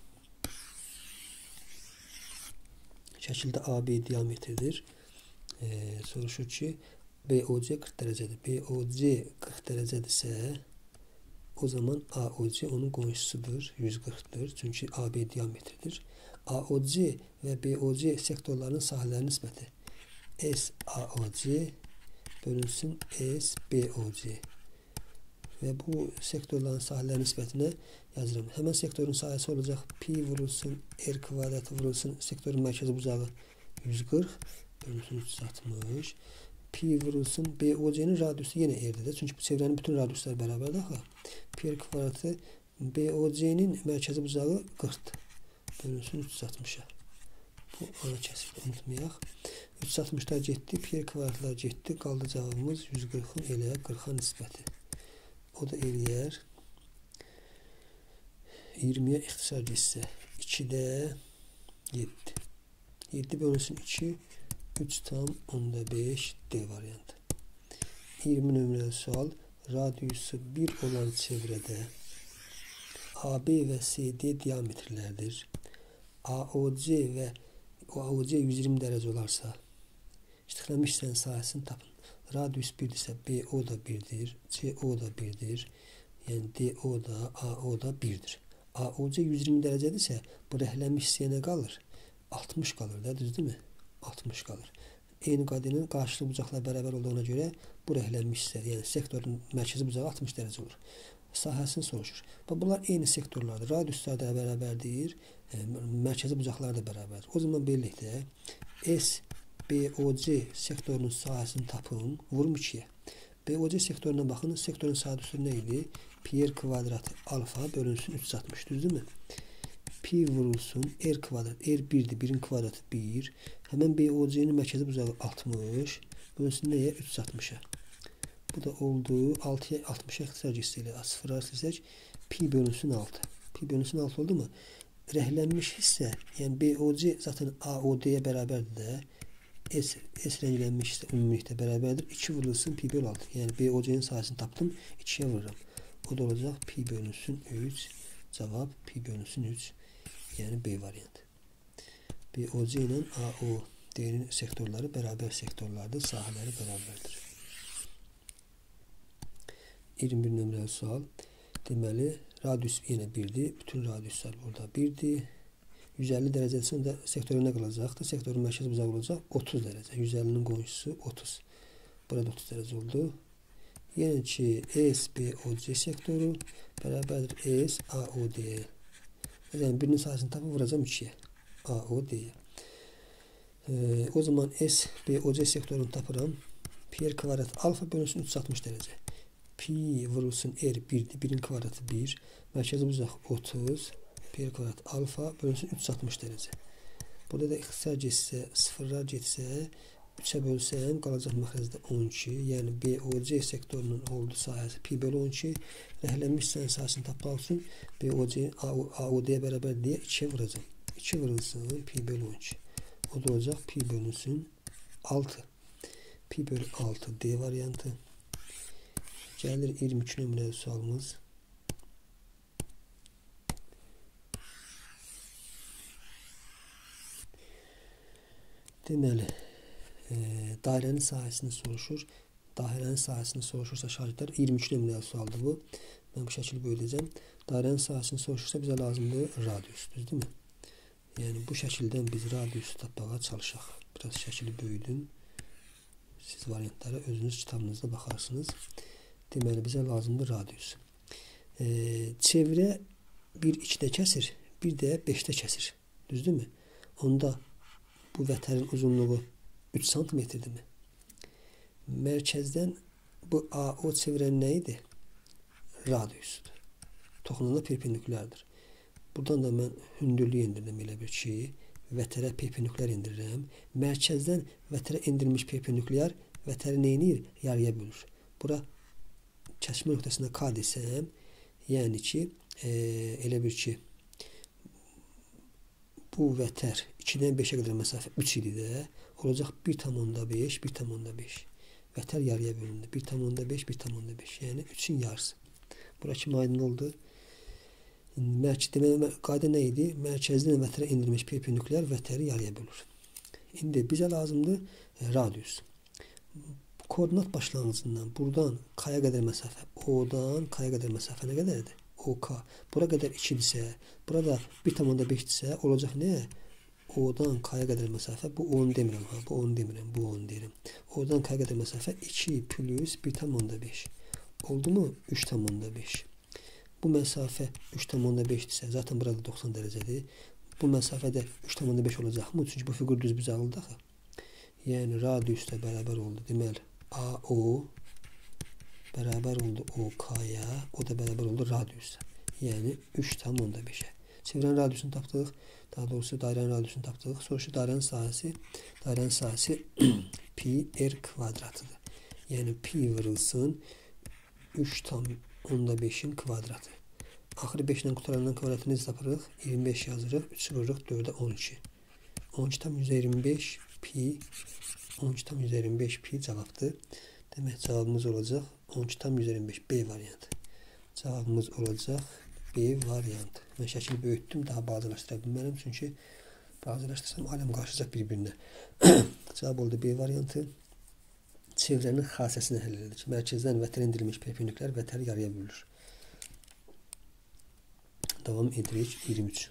Şəkildə A B diametridir. Ee, soruşur ki B O C qırx dərəcədir. B O C qırx dərəcədirsə o zaman A O C onun qonşusudur. yüz qırxdır. Çünki A B diametridir. A O C və B O C sektorlarının sahələrinin nisbəti S A O C bölünsün S B O C. Və bu sektorların sahələrinin nisbətinə yazıram. Həmən sektorun sahəsi olacaq pi vurulsun R kvadratı vurulsun sektorun mərkəzi bucağı yüz qırx bölünsün üç yüz altmış. Pi vurulsun B O C'nin radiusu yenə R'dir. Çünki bu çevrənin bütün radiusları bərabərdir. Pi R kvadratı B O C'nin mərkəzi bucağı qırxdır. Bölünsün üç yüz altmışa. Bu ana kəsir, unutmayaq. üç yüz altmışlar getdi, pi R kvadratlar getdi. Qaldı cavabımız yüz qırxın elə qırxa nisbəti. O da eləyər iyirmiyə ixtisar getsə ikidə yeddi. yeddi bölünsün iki üç tam onda beş D variantı. iyirmi nömrəli sual. Radiusu bir olan çevrədə A B və C D diametrlərdir. A O C və A O C yüz iyirmi dərəcə olarsa iştiqlənmiş hissənin sahəsini tapın. Radius birdirsə B O da birdir, C O da birdir. Yəni D O da A O da birdir. A O C yüz iyirmi dərəcədirsə bu rəhlənmiş hissəyə nə qalır? altmış qalır da, düzdürmü? altmış qalır. Eyni qadenin qarşılıqlı bucaqlar bərabər olduğuna görə bu rəhlənmiş hissə, yəni sektorun mərkəzi bucağı altmış dərəcə olur. Sahəsini soruşur. Bunlar eyni sektorlardır. Radiuslar da bərabərdir, mərkəzi bucaqlar da bərabərdir. O zaman birlikdə S B O C sektorunun sahəsini tapın, vurum ikiyə. B O C sektoruna baxın, sektorun sadə nə idi? Pi R kvadratı alfa bölünsün üç yüz altmış, düzdürmü? Pi vurulsun R kvadrat, R birdir, birin kvadratı bir. Həmən B O C'nin mərkəzi bucağı altmış, bölünsün nəyə? üç yüz altmışa. Bu da oldu. altıya altmışa ixtisar getsə ilə sıfıra silsək pi bölünsün altı. Pi bölünsün altı oldu mu? Rəhlənmiş hissə, yəni B O C zaten A O D'yə bərabərdir də. S, S rənglənmiş hissə ümumilikdə bərabərdir. iki vurulsun pi bölü altı. Yəni B O C'nin sahəsini tapdım. ikiyə vururam. O da olacaq pi bölünsün üç. Cavab pi bölünsün üç. Yəni B variantı. B O C ilə A O D'nin sektorları bərabər sektorlardır. Sahələri bərabərdir. iyirmi bir nömrəli sual. Deməli, radius yenə birdir. Bütün radiuslar burada birdir. yüz əlli dərəcəsin də sektorun nə qalacaqdır? Sektorun mərkəzi bucağı olacaq otuz dərəcə. yüz əllinin qonşusu otuz. Burada otuz dərəcə oldu. Yəni ki, S B O C sektoru bərabərdir S A O D. Yəni birinin sahəsini tapıb vuracam ikiyə. A O D'yə. Ee, o zaman S B O C sektorunu tapıram. Pi R kvadrat alfa bölünsün üç yüz altmış dərəcə. Pi vurulsun R birdir. birin kvadratı bir. Mərkəzi bucaq otuz. Pi R kvadrat alfa bölünsün üç yüz altmış dərəcə. Burada da ixtisar getsə, sıfırlar getsə, üçə bölsəm qalacaq məxrəcdə on iki. Yəni B O C sektorunun olduğu sahəsi pi bölü on iki. Rəhlənmiş hissənin sahəsini tapmaq üçün B O C A O D'yə bərabər deyə ikiyə vuracam. iki vurulsun pi bölü on iki. O da olacaq pi bölünsün altı. Pi bölü altı D variantı. Gəlir iyirmi iki nömrəli sualımız. Deməli, e, dairənin sahəsini soruşur. Dairənin sahəsini soruşursa şagirdlər iyirmi üç nömrəli sualdır bu. Mən bu şəkildə böləcəm. Dairənin sahəsini soruşursa bizə lazımdır radius, düzdürmü? Yəni bu şəkildən biz radiusu tapmağa çalışaq. Biraz şəkili böyüdüm. Siz variantlara özünüz kitabınızda bakarsınız. Deməli bizə lazımdır radius. E, çevrə bir ikidə kəsir, bir də beşdə kəsir. Düzdürmü? Onda bu vətərin uzunluğu üç santimetrdirmi? Mərkəzdən bu A O çevrənin nə idi? Radiusdur. Toxunanda perpendikulardır. Buradan da mən hündürlüyü indirdim elə bir ki, vətərə perpendikular indirirəm. Mərkəzdən vətərə indirilmiş perpendikular vətəri neynir? Yarıya bölür. Bura kəsmə nöqtəsində K desəm, yəni ki, e, elə bir ki, bu vətər ikidən beşə qədər məsafə üç idi də, olacaq bir tam onda beş, bir tam onda beş. Vətər yarıya bölündü. bir tam onda beş, bir tam onda beş. Yəni üçün yarısı. Bura kimi aydın oldu. Deməli, qayda nə idi? Mərkəzdən vətərə indirilmiş perpendikular vətəri yarıya bölür. İndi bizə lazımdır e, radius. Koordinat başlanğıcından buradan K-ya qədər məsafə, O-dan K-ya qədər məsafə nə qədərdir? O K. Bura qədər ikidirsə, burada bir tam onda beşdirsə, olacaq nə? O-dan K-ya qədər məsafə, bu on demirəm, ha, bu on demirəm, bu on deyirəm. O-dan K-ya qədər məsafə iki plus bir tam onda beş. Oldu mu? üç tam onda beş. Bu məsafə üç tam onda beşdirsə, zaten burada doxsan dərəcədir. Bu məsafədə üç tam onda beş olacaqmı? Çünki bu fiqur düz bucaqlıdır axı. Yəni radius da bərabər oldu. Deməli A O bərabər oldu O K-ya, o da bərabər oldu radiusa. Yəni üç tam onda beşə. Çevrənin radiusunu tapdıq. Daha doğrusu dairənin radiusunu tapdıq. Sonra şu dairənin sahəsi, dairənin sahəsi pi r kvadratıdır. Yəni pi vurulsun üç tam onda beşin kvadratı. Axırı beş ilə qutarandan kvadratını tapırıq. iyirmi beş yazırıq. üç vururuq dördə on iki. on iki tam yüz iyirmi beş pi on iki tam yüz iyirmi beş pi cavabdır. Demək cavabımız olacaq on iki tam yüz iyirmi beş B variantı. Cavabımız olacaq B variantı. Mən şəkili böyütdüm, daha balacalaşdıra bilmərəm. Çünki balacalaşdırsam aləm qarşılayacaq bir-birinə. Cavab oldu B variantı. Çevrənin xassəsini həll edilir. Mərkəzdən vətərə indirilmiş perpendikular vətəri yarıya bölür. Davam edirik. iyirmi üç.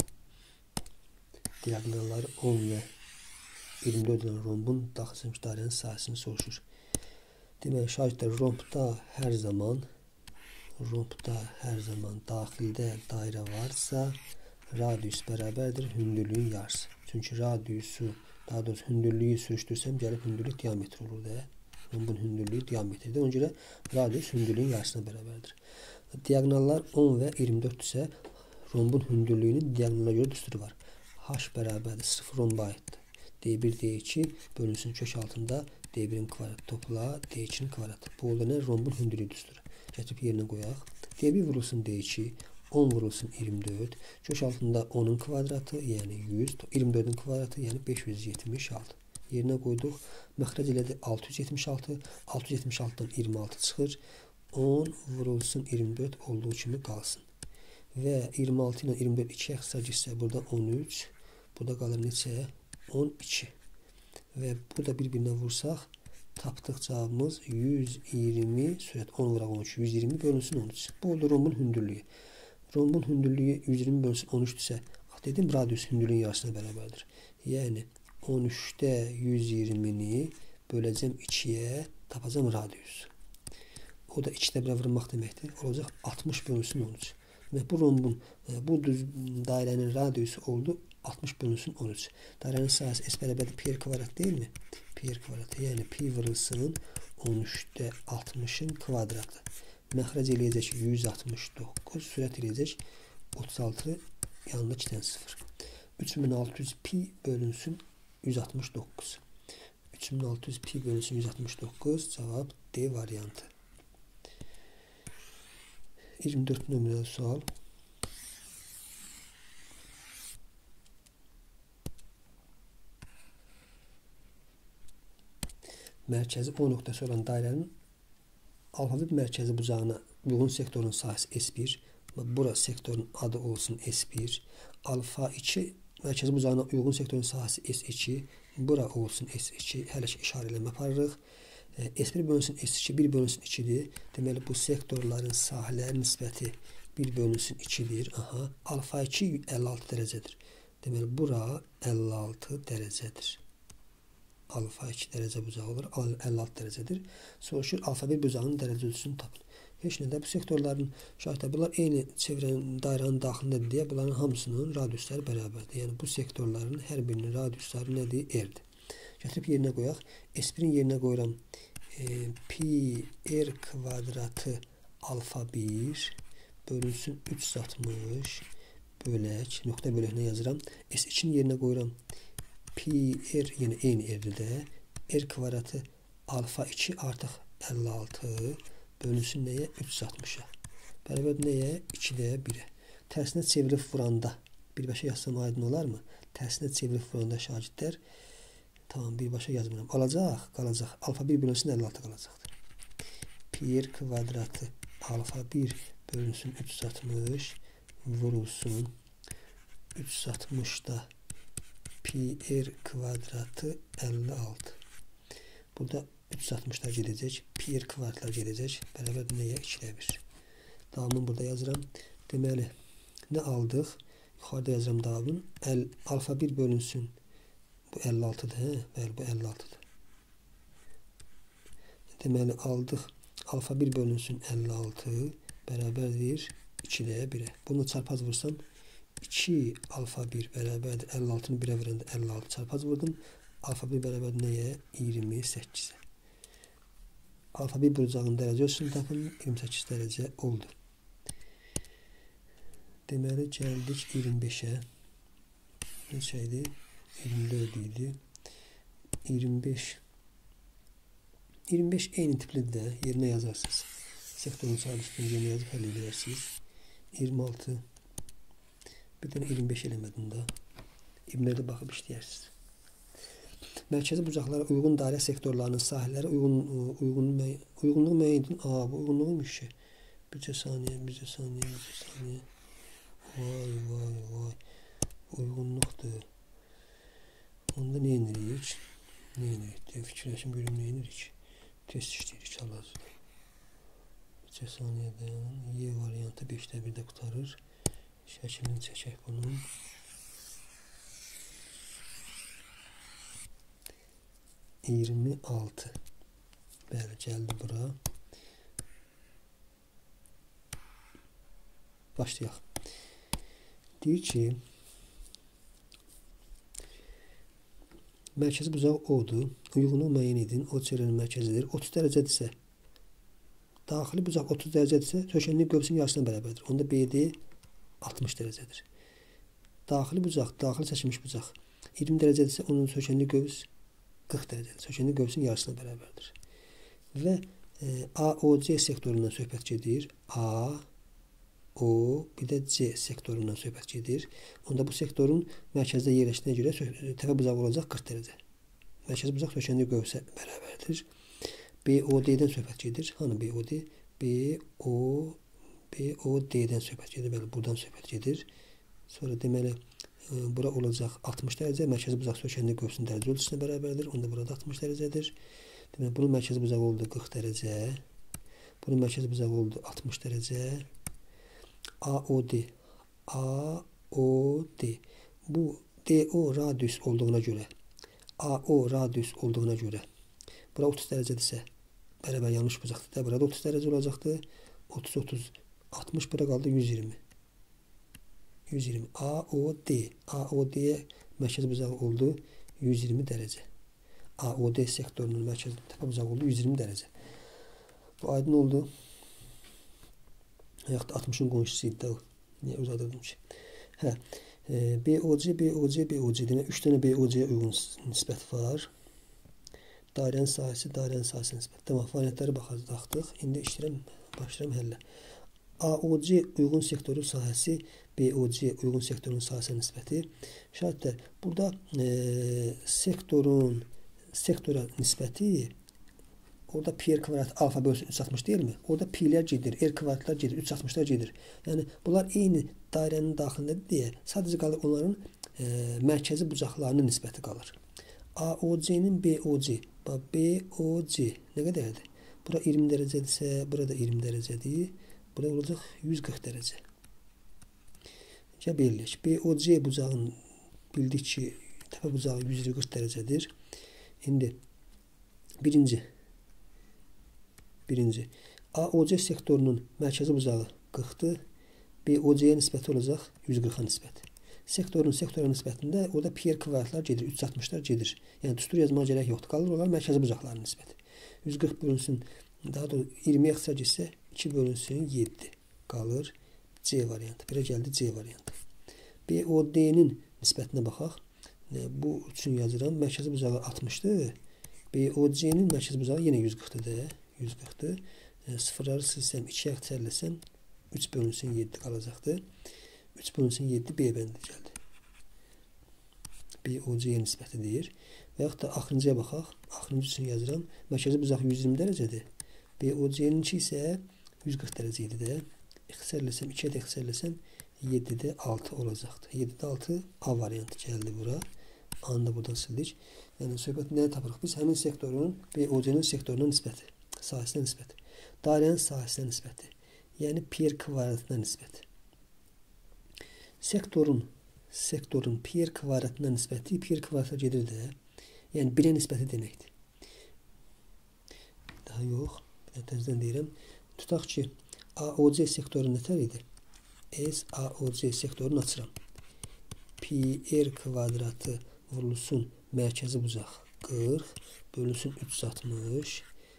Diaqonalları on və iyirmi dörd olan rombun daxilmiş dairənin sahəsini soruşur. Deməli, şagirdlər rombda hər zaman rombda hər zaman daxildə dairə varsa radius bərabərdir hündürlüyün yarısı. Çünki radiusu, daha doğrusu hündürlüyü sürüşdürsəm gəlib hündürlük diametr olur da. Rombun hündürlüyü diametrdir. Ona görə radius hündürlüyün yarısına bərabərdir. Diaqonallar on və iyirmi dörddirsə rombun hündürlüyünün diaqonala görə düsturu var. H bərabərdir sıfır romba aiddir. D bir D iki bölünsün kök altında D birin kvadratı topla D ikinin kvadratı. Bu oldu nə? Rombun hündürlüyü düsturu. Gətirib yerinə qoyaq. D bir vurulsun D iki, on vurulsun iyirmi dörd. Kök altında onun kvadratı, yəni yüz, iyirmi dördün kvadratı, yəni beş yüz yetmiş altı. Yerinə qoyduq. Məxrəc elədi altı yüz yetmiş altı. altı yüz yetmiş altıdan iyirmi altı çıxır. on vurulsun iyirmi dörd olduğu kimi qalsın. Və iyirmi altı ilə iyirmi dörd ikiyə xısa gitsə burada on üç. Burada qalır neçə? on iki. Və burada bir-birinə vursaq tapdıq cavabımız yüz iyirmi sürət on vuraq on üç. yüz iyirmi bölünsün on üç. Bu oldu rombun hündürlüyü. Rombun hündürlüyü yüz iyirmi bölünsün on üçdürsə, dedim radius hündürlüyün yarısına bərabərdir. Yəni on üçdə yüz iyirmini böləcəm ikiyə, tapacam radius. O da ikidə birə vurmaq deməkdir. Olacaq altmış bölünsün on üç. Və bu rombun, bu düz dairənin radiusu oldu altmış bölünsün on üç. Dairənin sahəsi S bərabərdir pi r kvadrat deyilmi? Pi r kvadratı. Yəni pi vurulsun on üçdə altmışın kvadratı. Məxrəc eləyəcək yüz altmış doqquz, sürət eləyəcək otuz altı, yanında iki dənə sıfır. üç min altı yüz pi bölünsün yüz altmış doqquz. üç min altı yüz pi bölünsün yüz altmış doqquz. Cavab D variantı. iyirmi dörd nömrəli sual. Mərkəzi O nöqtəsi olan dairənin alfabet mərkəzi bucağına uyğun sektorun sahəsi S bir. Bura sektorun adı olsun S bir. Alfa iki mərkəzi bucağına uyğun sektorun sahəsi S iki. Bura olsun S iki. Hələ ki işarə eləmə aparırıq. S bir bölünsün S iki, bir bölünsün ikidir. Deməli bu sektorların sahələri nisbəti bir bölünsün ikidir. Aha. Alfa iki əlli altı dərəcədir. Deməli bura əlli altı dərəcədir. alfa iki dərəcə bucağı olur. əlli altı dərəcədir. Soruşur alfa bir bucağının dərəcə ölçüsünü tapın. Heç nədə bu sektorların şahitlər bunlar eyni çevrənin dairənin daxilindədir deyə bunların hamısının radiusları bərabərdir. Yəni bu sektorların hər birinin radiusları nədir? R-dir. Gətirib yerinə qoyaq. S birin yerinə qoyuram. E, pi r kvadratı alfa bir bölünsün üç yüz altmış bölək. Nöqtə böləklə yazıram. S ikinin yerinə qoyuram. Pi r yəni eyni R-dir də. R kvadratı alfa iki artıq əlli altı bölünsün nəyə? üç yüz altmışa. Bərabər nəyə? ikidə birə. Tərsinə çevirib vuranda birbaşa yazsam aydın olarmı? Tərsinə çevirib vuranda şagirdlər tamam birbaşa yazmıram. Alacaq, qalacaq. Alfa bir bölünsün əlli altı qalacaqdır. Pi r kvadratı alfa bir bölünsün üç yüz altmış vurulsun üç yüz altmışda pi r kvadratı əlli altı. Burada üç yüz altmışlar gedəcək. Pi r kvadratlar gedəcək. Bərabər nəyə? ikidə bir. Davamını burada yazıram. Deməli, nə aldıq? Yuxarıda yazıram davamın. Alfa bir bölünsün. Bu əlli altıdır. Hə? Bəli, bu əlli altıdır. Deməli, aldıq. Alfa bir bölünsün əlli altı bərabərdir ikidə birə. Bunu çarpaz vursam iki alfa bir bərabərdir. əlli altını birə verəndə əlli altı çarpaz vurdum. Alfa bir bərabər nəyə? iyirmi səkkizə. Alfa bir bucağın dərəcə ölçüsünü tapın. iyirmi səkkiz dərəcə oldu. Deməli, gəldik iyirmi beşə. Neçə idi? iyirmi dörd idi. iyirmi beş. iyirmi beş eyni tiplidir də. Yerinə yazarsınız. Sektorun sabitini yerinə yazıb həll edərsiniz. iyirmi altı. Bir dənə iyirmi beş eləmədim də. iyirmi dördə baxıb işləyərsiniz. Mərkəzi bucaqlara uyğun dairə sektorlarının sahələri uyğun, uyğun, uyğunluq müəyyən. Aa, bu uyğunluğuymuş ki. Bircə saniyə, bircə saniyə, bircə saniyə. Vay, vay, vay. Uyğunluqdur. Onda nə edirik? Nə edirik? Deyə fikirləşim görüm nə edirik? Test işləyirik hal-hazırda. Bircə saniyədən Y variantı beşdə birdə qutarır. Şəklini çəkək bunun. iyirmi altı. Bəli, gəldi bura. Başlayaq. Deyir ki, mərkəzi bucaq O'dur. Uyğunluq müəyyən edin. O çevrənin mərkəzidir. otuz dərəcədirsə, daxili bucaq otuz dərəcədirsə, köşənlik qövsün yarısına bərabərdir. Onda B D altmış dərəcədir. Daxili bucaq, daxili çəkilmiş bucaq iyirmi dərəcədirsə, onun köşənlik qövs qırx dərəcədir. Köşənlik qövsün yarısına bərabərdir. Və e, A O C sektorundan söhbət gedir. A O, bir də C sektorundan söhbət gedir. Onda bu sektorun mərkəzdə yerləşdiyinə görə təpə bucağı olacaq qırx dərəcə. Mərkəzi bucaq köşənlik qövsə bərabərdir. B O D-dən söhbət gedir. Hanı B O D? B O B O D-dən söhbət gedir. Bəli, buradan söhbət gedir. Sonra deməli bura olacaq altmış dərəcə. Mərkəzi bucaq köşənlik qövsünün dərəcə ölçüsünə bərabərdir. Onda burada altmış dərəcədir. Deməli, bunun mərkəzi bucağı oldu qırx dərəcə. Bunun mərkəzi bucağı oldu altmış dərəcə. A O D. A O D. Bu D O radius olduğuna görə, A O radius olduğuna görə bura otuz dərəcədirsə, bərabər yanlış bucaqdır da, burada otuz dərəcə olacaqdır. otuz, otuz, altmış bura qaldı yüz iyirmi. yüz iyirmi. A O D. A O D-yə mərkəzi bucağı oldu yüz iyirmi dərəcə. A O D sektorunun mərkəzi təpə bucağı oldu yüz iyirmi dərəcə. Bu aydın oldu. Yaxud altmışın qonşusuydu da o. Niyə uzadırdım ki? Hə. E, B O C, B O C, B O C demək üç dənə B O C-yə uyğun nisbət var. Dairənin sahəsi, dairənin sahəsi nisbət. Tamam, variantlara baxacaqdıq. İndi işləyirəm, başlayıram həllə. A O C uyğun sektorun sahəsi, B O C uyğun sektorun sahəsi nisbəti. Şahidlər, burada e, sektorun sektora nisbəti orada pi r kvadrat alfa bölünsün üç yüz altmış deyilmi? Orada pi'lər gedir, r kvadratlar gedir, üç yüz altmışlar gedir. Yəni bunlar eyni dairənin daxilindədir deyə sadəcə qalır onların e, mərkəzi bucaqlarının nisbəti qalır. A O C-nin B O C. Bax, B O C nə qədərdir? Bura iyirmi dərəcədirsə, burada iyirmi dərəcədir. Bura olacaq yüz qırx dərəcə. Gəl eləyək. B O C bucağın bildik ki, təpə bucağı yüz qırx dərəcədir. İndi birinci birinci A O C sektorunun mərkəzi bucağı qırxdır. B O C-yə nisbəti olacaq yüz qırxa nisbət. Sektorun sektora nisbətində orada pi kvadratlar gedir, üç yüz altmışlar gedir. Yəni düstur yazmağa gərək yoxdur. Qalır onlar mərkəzi bucaqların nisbəti. yüz qırx bölünsün, daha doğrusu iyirmiyə ixtisar getsə iki bölünsün yeddi. Qalır C variantı. Belə gəldi C variantı. B O D-nin nisbətinə baxaq. Bu üçün yazıram. Mərkəzi bucağı altmışdır. B O C-nin mərkəzi bucağı yenə yüz qırxdır. yüz qırxdır. Sıfırları silsəm, ikiyə ixtisarləsəm üç bölünsün yeddi qalacaqdır. üç bölünsün yeddi B bəndi gəldi. B O C-yə nisbətidir. Və yaxud da axırıncıya baxaq. Axırıncı üçün yazıram. Mərkəzi bucaq yüz iyirmi dərəcədir. B O C-ninki isə yüz qırx dərəcə idi də. İxtisarləsəm, ikiyə də ixtisarləsəm yeddidə altı olacaqdır. yeddidə altı A variantı gəldi bura. A-nı da buradan sildik. Yəni söhbət nəyə tapırıq? Biz həmin sektorun B O C-nin sektoruna nisbəti, sahəsinə nisbəti, dairənin sahəsinə nisbəti, yəni pi kvadratına nisbəti. Sektorun sektorun pi kvadratına nisbəti pi kvadrata gedir də. Yəni birə nisbəti deməkdir. Daha yox. Bir təzədən deyirəm. Tutaq ki, A O C sektoru nətər idi? S A O C sektorunu açıram. Pi r kvadratı vurulsun mərkəzi bucaq qırx bölünsün üç yüz altmış.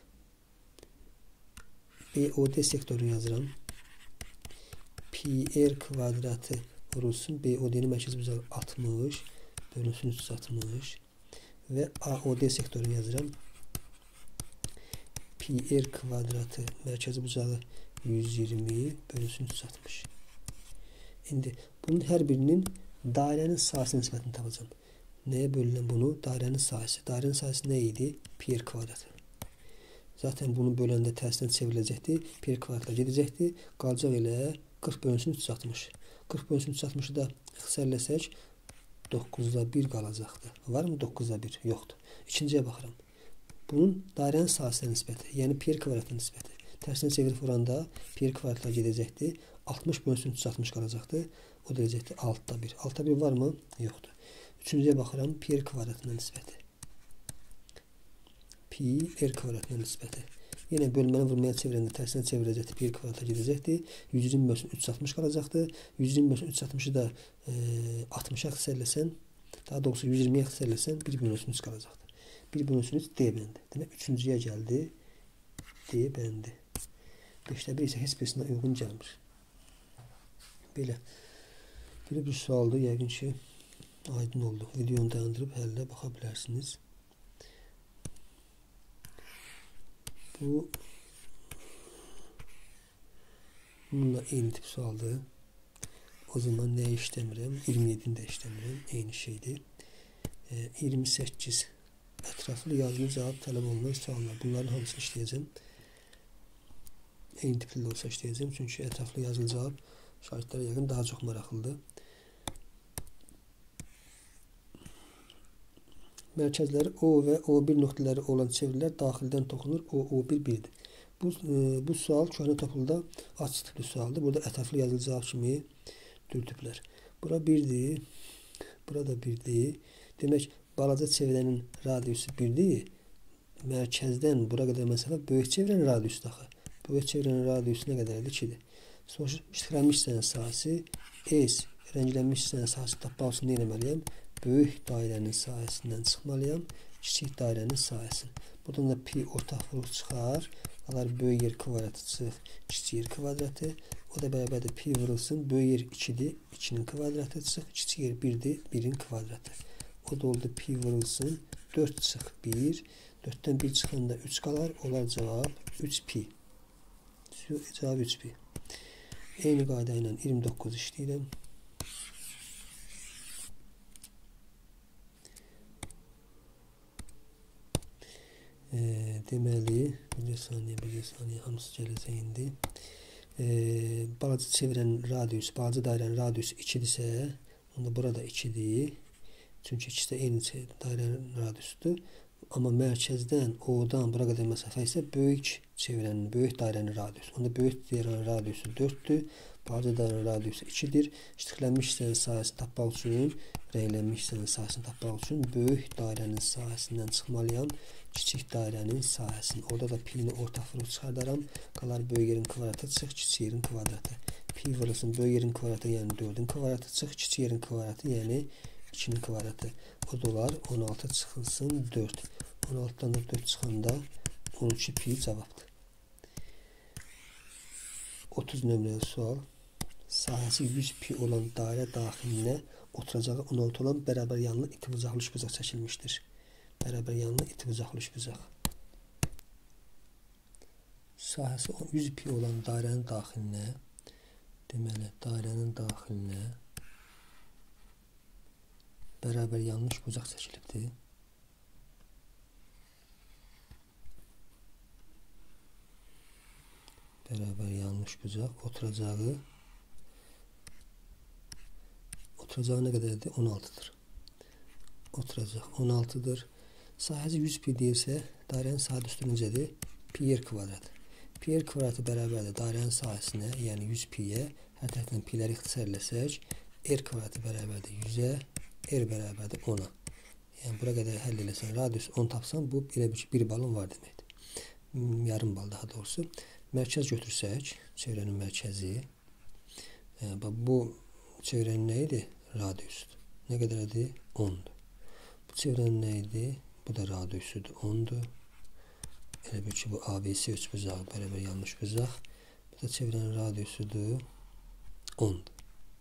B O D sektorunu yazıram. Pi r kvadratı vurulsun B O D'nin mərkəzi bucağı altmış bölünsün üç yüz altmış və A O D sektorunu yazıram. Pi r kvadratı mərkəzi bucağı yüz iyirmi bölünsün üç yüz altmış. İndi bunun hər birinin dairənin sahəsi nisbətini tapacağım. Nəyə bölünən bunu? Dairənin sahəsi. Dairənin sahəsi nə idi? Pi r kvadratı. Zaten bunu böləndə tərsinə çevriləcəkdir. Pi r kvadratla gedəcəkdir. Qalacaq elə qırx bölünsün üç yüz altmış. qırx bölünsün üç yüz altmışı da ixtisarləsək doqquzda bir qalacaqdır. Varmı doqquzda bir? Yoxdur. İkinciyə baxıram. Bunun dairənin sahəsinə nisbəti, yəni pi r kvadratına nisbəti. Tərsinə çevirib vuranda pi r kvadratla gedəcəkdir. altmış bölünsün üç yüz altmış qalacaqdır. O da deyəcəkdir altıda bir. altıda bir varmı? Yoxdur. Üçüncüyə baxıram. Pi r kvadratına nisbəti. Pi r kvadratına nisbəti. Yenə bölməni vurmaya çevirəndə tərsinə çevirəcəkdir. Pi r kvadratla gedəcəkdir. yüz iyirmi bölünsün üç yüz altmış qalacaqdır. yüz iyirmi bölünsün üç yüz altmışı da e, altmışa ixtisarləsən, daha doğrusu yüz iyirmiyə ixtisarləsən bir bölünsün üç qalacaqdır. bir bölünsün üç D bəndi. Demək üçüncüyə gəldi. D bəndi. beşdə bir isə heç birisinə uyğun gəlmir. Belə. Belə bir sualdır. Yəqin ki aydın oldu. Videonu dayandırıb həllə baxa bilərsiniz. Bu bununla eyni tip sualdır. O zaman nəyi işləmirəm? iyirmi yeddini də işləmirəm. Eyni şeydir. E, iyirmi səkkiz ətraflı yazılı cavab tələb olunan suallar. Bunların hamısını işləyəcəm. Eyni tipli də olsa işləyəcəm. Çünki ətraflı yazılı cavab şagirdlərə yəqin daha çox maraqlıdır. Mərkəzləri O və O bir nöqtələri olan çevrilər daxildən toxunur. O, O bir birdir. Bu, e, bu sual köhnə topulda açıq tipli sualdır. Burada ətraflı yazılı cavab kimi dürtüblər. Bura birdir. Burada birdir. Demək, balaca çevrənin radiusu birdir. Mərkəzdən bura qədər məsafə böyük çevrənin radiusu daxı. Böyük çevrənin radiusu nə qədərdir? ikidir. Sonra işlənmiş hissənin sahəsi S, rənglənmiş hissənin sahəsi tapmaq üçün nə etməliyəm? Böyük dairənin sahəsindən çıxmalıyam. Kiçik dairənin sahəsini. Buradan da pi ortaq vuruq çıxar. Alar böyük yer kvadratı çıx, kiçik yer kvadratı. O da bərabərdir pi vurulsun. Böyük yer ikidir, ikinin kvadratı çıx, kiçik yer birdir, birin kvadratı. O da oldu pi vurulsun. dörd çıx bir. dörddən bir çıxanda üç qalar. Olar cavab üç pi. Cavab üç pi. Eyni qayda ilə iyirmi doqquz işləyirəm. E, deməli, bir saniyə, bir saniyə hamısı gələcək indi. E, balaca çevrənin radiusu, balaca dairənin radiusu ikidirsə, onda burada ikidir. Çünki ikisi də eyni dairənin radiusudur. Amma mərkəzdən O'dan bura qədər məsafə isə böyük çevrənin, böyük dairənin radiusu. Onda böyük dairənin radiusu dörddür. Balaca dairenin radiusu ikidir. İştiklənmiş hissənin sahəsini tapmaq üçün, rənglənmiş hissənin sahəsini tapmaq üçün böyük dairənin sahəsindən çıxmalıyam. Kiçik dairənin sahəsini. Orada da pi-ni orta vurub çıxardaram. Qalar böyük yerin kvadratı çıx, kiçik yerin kvadratı. Pi vurulsun böyük yerin kvadratı, yəni dördün kvadratı çıx, kiçik yerin kvadratı, yəni ikinin kvadratı. O da olar on altı çıxılsın dörd. on altıdan da dörd çıxanda on iki pi cavabdır. otuz nömrəli sual. Sahəsi yüz pi olan dairə daxilinə oturacağı on altı olan bərabər yanlı iti bucaqlı üçbucaq çəkilmişdir. Bərabər yanlı iti bucaqlı üçbucaq. Sahəsi yüz pi olan dairənin daxilinə, deməli, dairənin daxilinə bərabər yanlı üçbucaq çəkilibdir. Bərabər yanlış bucaq oturacağı oturacağı nə qədərdir? on altıdır. Oturacaq on altıdır. Sahəsi yüz pi deyirsə, dairənin sahə üstü necədir? Pi yer kvadratı. Pi yer kvadratı bərabərdir dairənin sahəsinə, yəni yüz piyə. Hər tərəfdən piləri ixtisar eləsək, r kvadratı bərabərdir yüzə, r bərabərdir ona. Yəni bura qədər həll eləsən, radius on tapsan, bu elə bir balın var deməkdir. Yarım bal daha doğrusu. Mərkəz götürsək, çevrənin mərkəzi, e, bu çevrənin nə idi? Radiusdur. Nə qədərdir? ondur. Bu çevrənin nə idi? Bu da radiusudur, ondur. Elə bir ki, bu A B C üçbucağı bərabər yanlış bucaq. Bu da çevrənin radiusudur, ondur.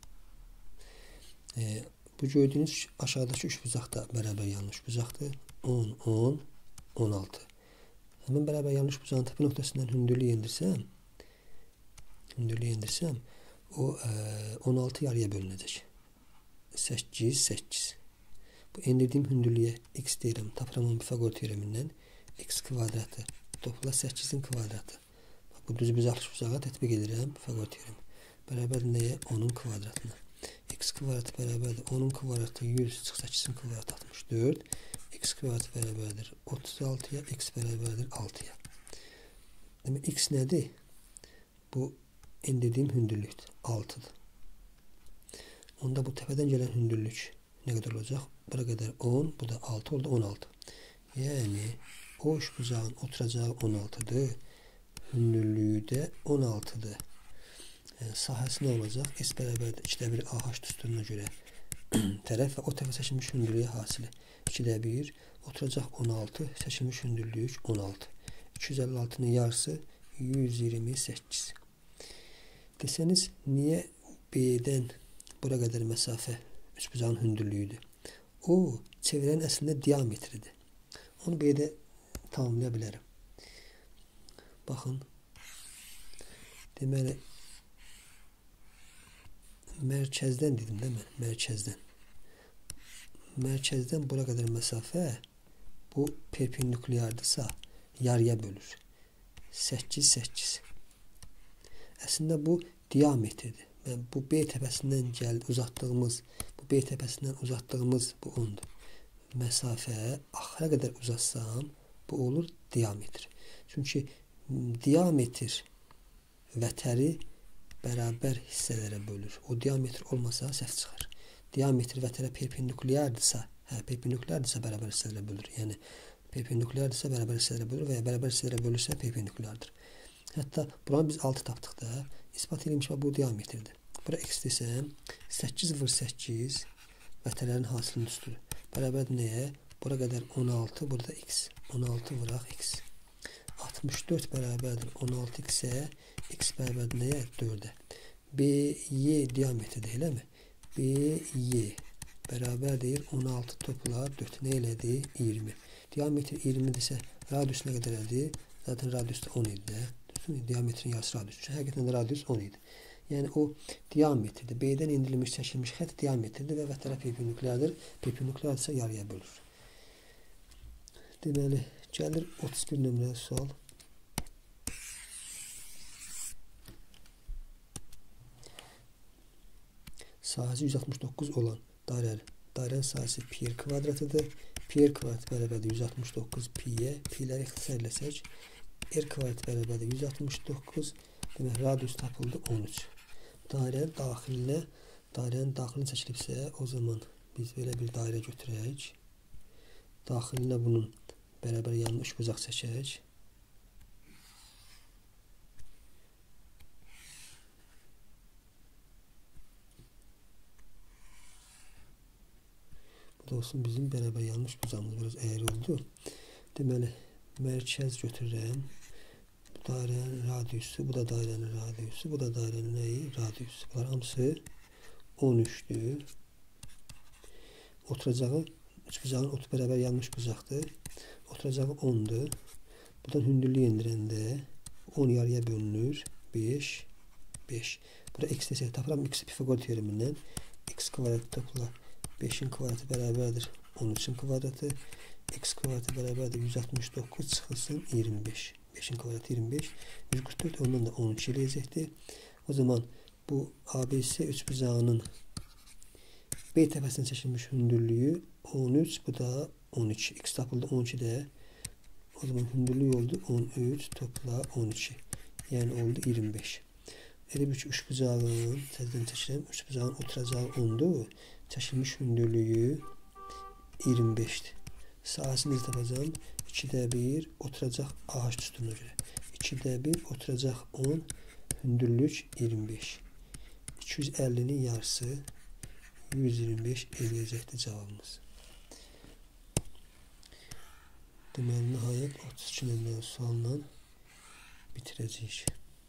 E, bu gördüyünüz aşağıdakı üçbucaq da bərabər yanlış bucaqdır. on, on, on altı. Həmin bərabər yanlış bucağın təpə nöqtəsindən hündürlüyü endirsəm, hündürlüyü endirsəm, o e, on altı yarıya bölünəcək. səkkiz, səkkiz. Bu endirdiyim hündürlüyə x deyirəm. Tapıram Pifaqor teoremindən. X kvadratı topla səkkizin kvadratı. Bu düz bucaqlı bucağa tətbiq edirəm Pifaqor teoremi. Bərabər nəyə? onun kvadratına. X kvadratı bərabərdir onun kvadratı yüz çıx səkkizin kvadratı altmış dörd. X kvadratı bərabərdir otuz altıya, x bərabərdir altıya. Demək, x nədir? Bu endirdiyim hündürlükdür. altıdır. Onda bu təpədən gələn hündürlük nə qədər olacaq? Bura qədər on, bu da altı oldu, on altı. Yəni, o üçbucağın oturacağı on altıdır. Hündürlüyü də on altıdır. Yəni, sahəsi nə olacaq? S bərabərdir ikidə bir A H düsturuna görə tərəf və o tərəfə çəkilmiş hündürlüyə hasili. ikidə bir, oturacaq on altı, çəkilmiş hündürlük on altı. iki yüz əlli altının yarısı yüz iyirmi səkkiz. Desəniz, niyə B-dən bura qədər məsafə üçbucağın hündürlüyüdür? O, çevrənin əslində diametridir. Onu B-də tamamlaya bilərəm. Baxın. Deməli, mərkəzdən dedim də mən, mərkəzdən. Mərkəzdən bura qədər məsafə bu perpendikulyardırsa yarıya bölür. səkkiz, səkkiz. Əslində bu diametridir. Və bu B təpəsindən gəldi, uzatdığımız, bu B təpəsindən uzatdığımız bu ondur. Məsafə axıra qədər uzatsam, bu olur diametr. Çünki diametr vətəri bərabər hissələrə bölür. O diametr olmasa səhv çıxar. Diametr vətərə perpendikulyardırsa, hə, perpendikulyardırsa bərabər hissələrə bölür. Yəni, perpendikulyardırsa bərabər hissələrə bölür və ya bərabər hissələrə bölürsə perpendikulyardır. Hətta buranı biz altı tapdıq da, ispat edilmiş ki, bu diametrdir. Bura x desəm, səkkiz vur səkkiz vətərlərin hasilini düsturur. Bərabər nəyə? Bura qədər on altı, burada x. on altı vuraq x. altmış dörd bərabərdir on altı x-ə, x bərabərdir nəyə? dördə. B Y diametridir, eləmi? B Y bərabərdir on altı toplar dörd. Nə elədi? iyirmi. Diametr iyirmi desə, radius nə qədər elədi? Zaten radius da on idi də. Diametrin yarısı radius. Həqiqətən də radius on idi. Yəni o diametrdir. B-dən indirilmiş, çəkilmiş xətt diametrdir və vətərə perpendikulyardır. Perpendikulyardırsa yarıya bölür. Deməli, gəlir otuz bir nömrəli sual. Sahəsi yüz altmış doqquz olan dairə, dairənin sahəsi pi r kvadratıdır. Pi r kvadrat bərabərdir yüz altmış doqquz pi-yə. Pi-ləri ixtisar eləsək, r kvadrat bərabərdir yüz altmış doqquz. Demək, radius tapıldı on üç. Dairənin daxilinə, dairənin daxilini seçilibsə, o zaman biz belə bir dairə götürək. Daxilinə bunun bərabər yanlı üçbucaq çəkək. Bu da olsun bizim bərabər yanlı üçbucağımız biraz əyri oldu. Deməli, mərkəz götürürəm. Bu dairənin radiusu, bu da dairənin radiusu, bu da dairənin nəyi? Radiusu. Bunlar hamısı on üçdür. Oturacağı, üçbucağın otu bərabər yanlı üçbucaqdır. Oturacağı ondur. Buradan hündürlüyü endirəndə on yarıya bölünür. beş, beş. Burada x desək tapıram. X Pifagor teoremindən. X kvadratı topla beşin kvadratı bərabərdir on üçün kvadratı. X kvadratı bərabərdir yüz altmış doqquz çıxılsın iyirmi beş. beşin kvadratı iyirmi beş. yüz qırx dörd ondan da on üç eləyəcəkdir. O zaman bu A B C üçbucağının B təpəsindən çəkilmiş hündürlüyü on üç, bu da on iki. X tapıldı on ikidə. O zaman hündürlük oldu on üç topla on iki. Yəni oldu iyirmi beş. Elə bir ki, üçbucağın, təzədən çəkirəm, üçbucağın oturacağı ondur. Çəkilmiş hündürlüyü iyirmi beşdir. Sahəsini necə tapacağım? ikidə bir oturacaq ağac düsturuna görə. ikidə bir oturacaq on, hündürlük iyirmi beş. iki yüz ellinin yarısı yüz iyirmi beş eləyəcəkdir cavabımız. Deməli, nəhayət otuz iki nömrəli sualla bitirəcəyik.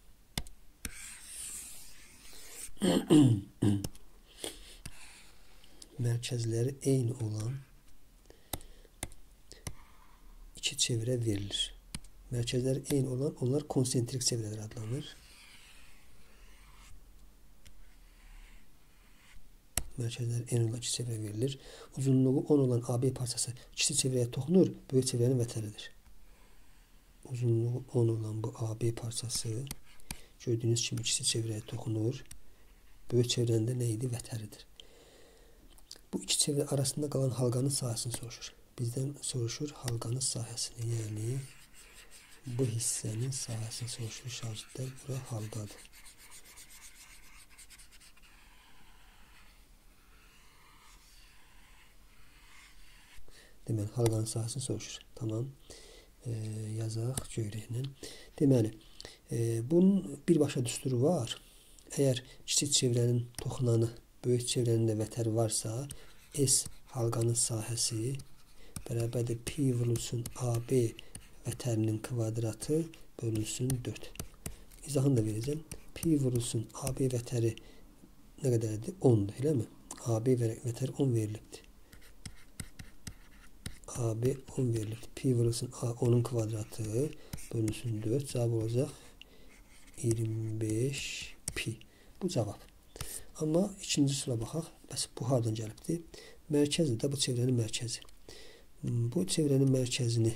Mərkəzləri eyni olan iki çevrə verilir. Mərkəzləri eyni olan, onlar konsentrik çevrələr adlanır. Mərkəzləri eyni olan iki çevrə verilir. Uzunluğu on olan A B parçası kiçik çevrəyə toxunur, böyük çevrənin vətəridir. Uzunluğu on olan bu A B parçası gördüyünüz kimi kiçik çevrəyə toxunur, böyük çevrənin də nə idi? Vətəridir. Bu iki çevrə arasında qalan halqanın sahəsini soruşur. Bizdən soruşur halqanın sahəsini, yəni bu hissənin sahəsini soruşur şagirdlər. Bura halqadır. Deməli, halqanın sahəsini soruşur. Tamam. E, yazaq göyrəklə. Deməli, e, bunun birbaşa düsturu var. Əgər kiçik çevrənin toxunanı, böyük çevrənin də vətəri varsa, S halqanın sahəsi bərabərdir pi vurulsun A B vətərinin kvadratı bölünsün dörd. İzahını da verəcəm. Pi vurulsun A B vətəri nə qədərdir? ondur, eləmi? A B vətəri on verilibdir. A B on verilibdir. Pi vurulsun onun kvadratı bölünsün dörd. Cavab olacaq iyirmi beş pi. Bu cavab. Amma ikinci sura baxaq. Bəs bu hardan gəlibdir? Mərkəzdir də bu çevrənin mərkəzi. Bu çevrənin mərkəzini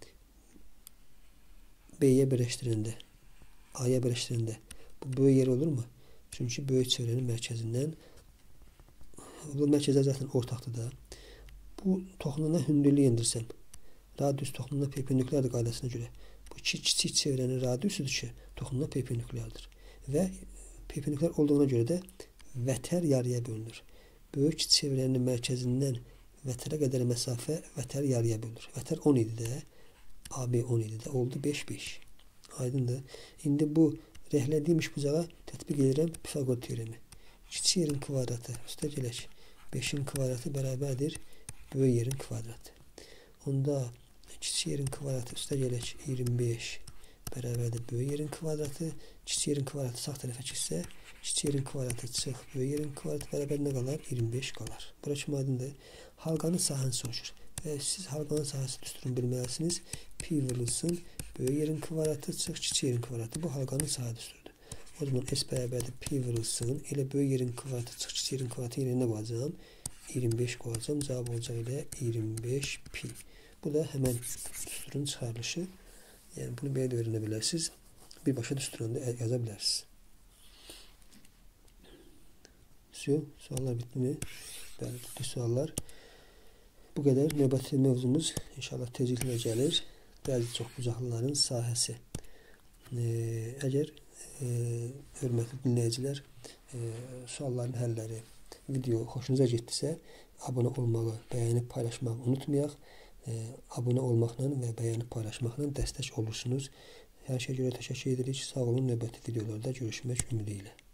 B-yə birləşdirəndə, A-ya birləşdirəndə bu böyük yer olurmu? Çünki böyük çevrənin mərkəzindən bu mərkəzlər zaten ortaqdır da. Bu toxunana hündürlük endirsəm, radius toxunana perpendikulardır qaydasına görə. Bu iki kiçik çevrənin radiusudur ki, toxunana perpendikulardır. Və perpendikular olduğuna görə də vətər yarıya bölünür. Böyük çevrənin mərkəzindən vətərə qədər məsafə vətər yarıya bölünür. Vətər on idi də, A B on idi də, oldu beş beş. Aydındır. İndi bu rəhlədiyim üçbucağa tətbiq edirəm Pifagor teoremi. Kiçik yerin kvadratı, üstə gələk, beşin kvadratı bərabərdir böyük yerin kvadratı. Onda kiçik yerin kvadratı üstə gələk iyirmi beş bərabərdir böyük yerin kvadratı. Kiçik yerin kvadratı sağ tərəfə keçsə, kiçik yerin kvadratı çıx, böyük yerin kvadratı bərabər nə qalar? iyirmi beş qalar. Bura kimi aydındır. Halqanın sahəsini soruşur. Və siz halqanın sahəsi düsturunu bilməlisiniz. Pi vurulsun, böyük yerin kvadratı çıx, kiçik yerin kvadratı. Bu halqanın sahə düsturudur. O zaman S bərabərdir pi vurulsun, elə böyük yerin kvadratı çıx, kiçik yerin kvadratı yerine nə qoyacağım? iyirmi beş qoyacağım. Cavab olacaq elə iyirmi beş pi. Bu da həmən düsturun çıxarılışı. Yəni bunu belə də öyrənə bilərsiniz. Birbaşa düsturunda yaza bilərsiniz. Suallar bitti mi? Bəli, bitdi suallar. Bu qədər. Növbəti mövzumuz inşallah tezliklə gəlir. Bəzi çoxbucaqlıların sahəsi. Ee, əgər e, hörmətli dinləyicilər, e, sualların həlləri video xoşunuza getdisə, abunə olmağı, bəyənib paylaşmağı unutmayaq. E, abunə olmaqla və bəyənib paylaşmaqla dəstək olursunuz. Hər şeyə görə təşəkkür edirik. Sağ olun. Növbəti videolarda görüşmək ümidi ilə.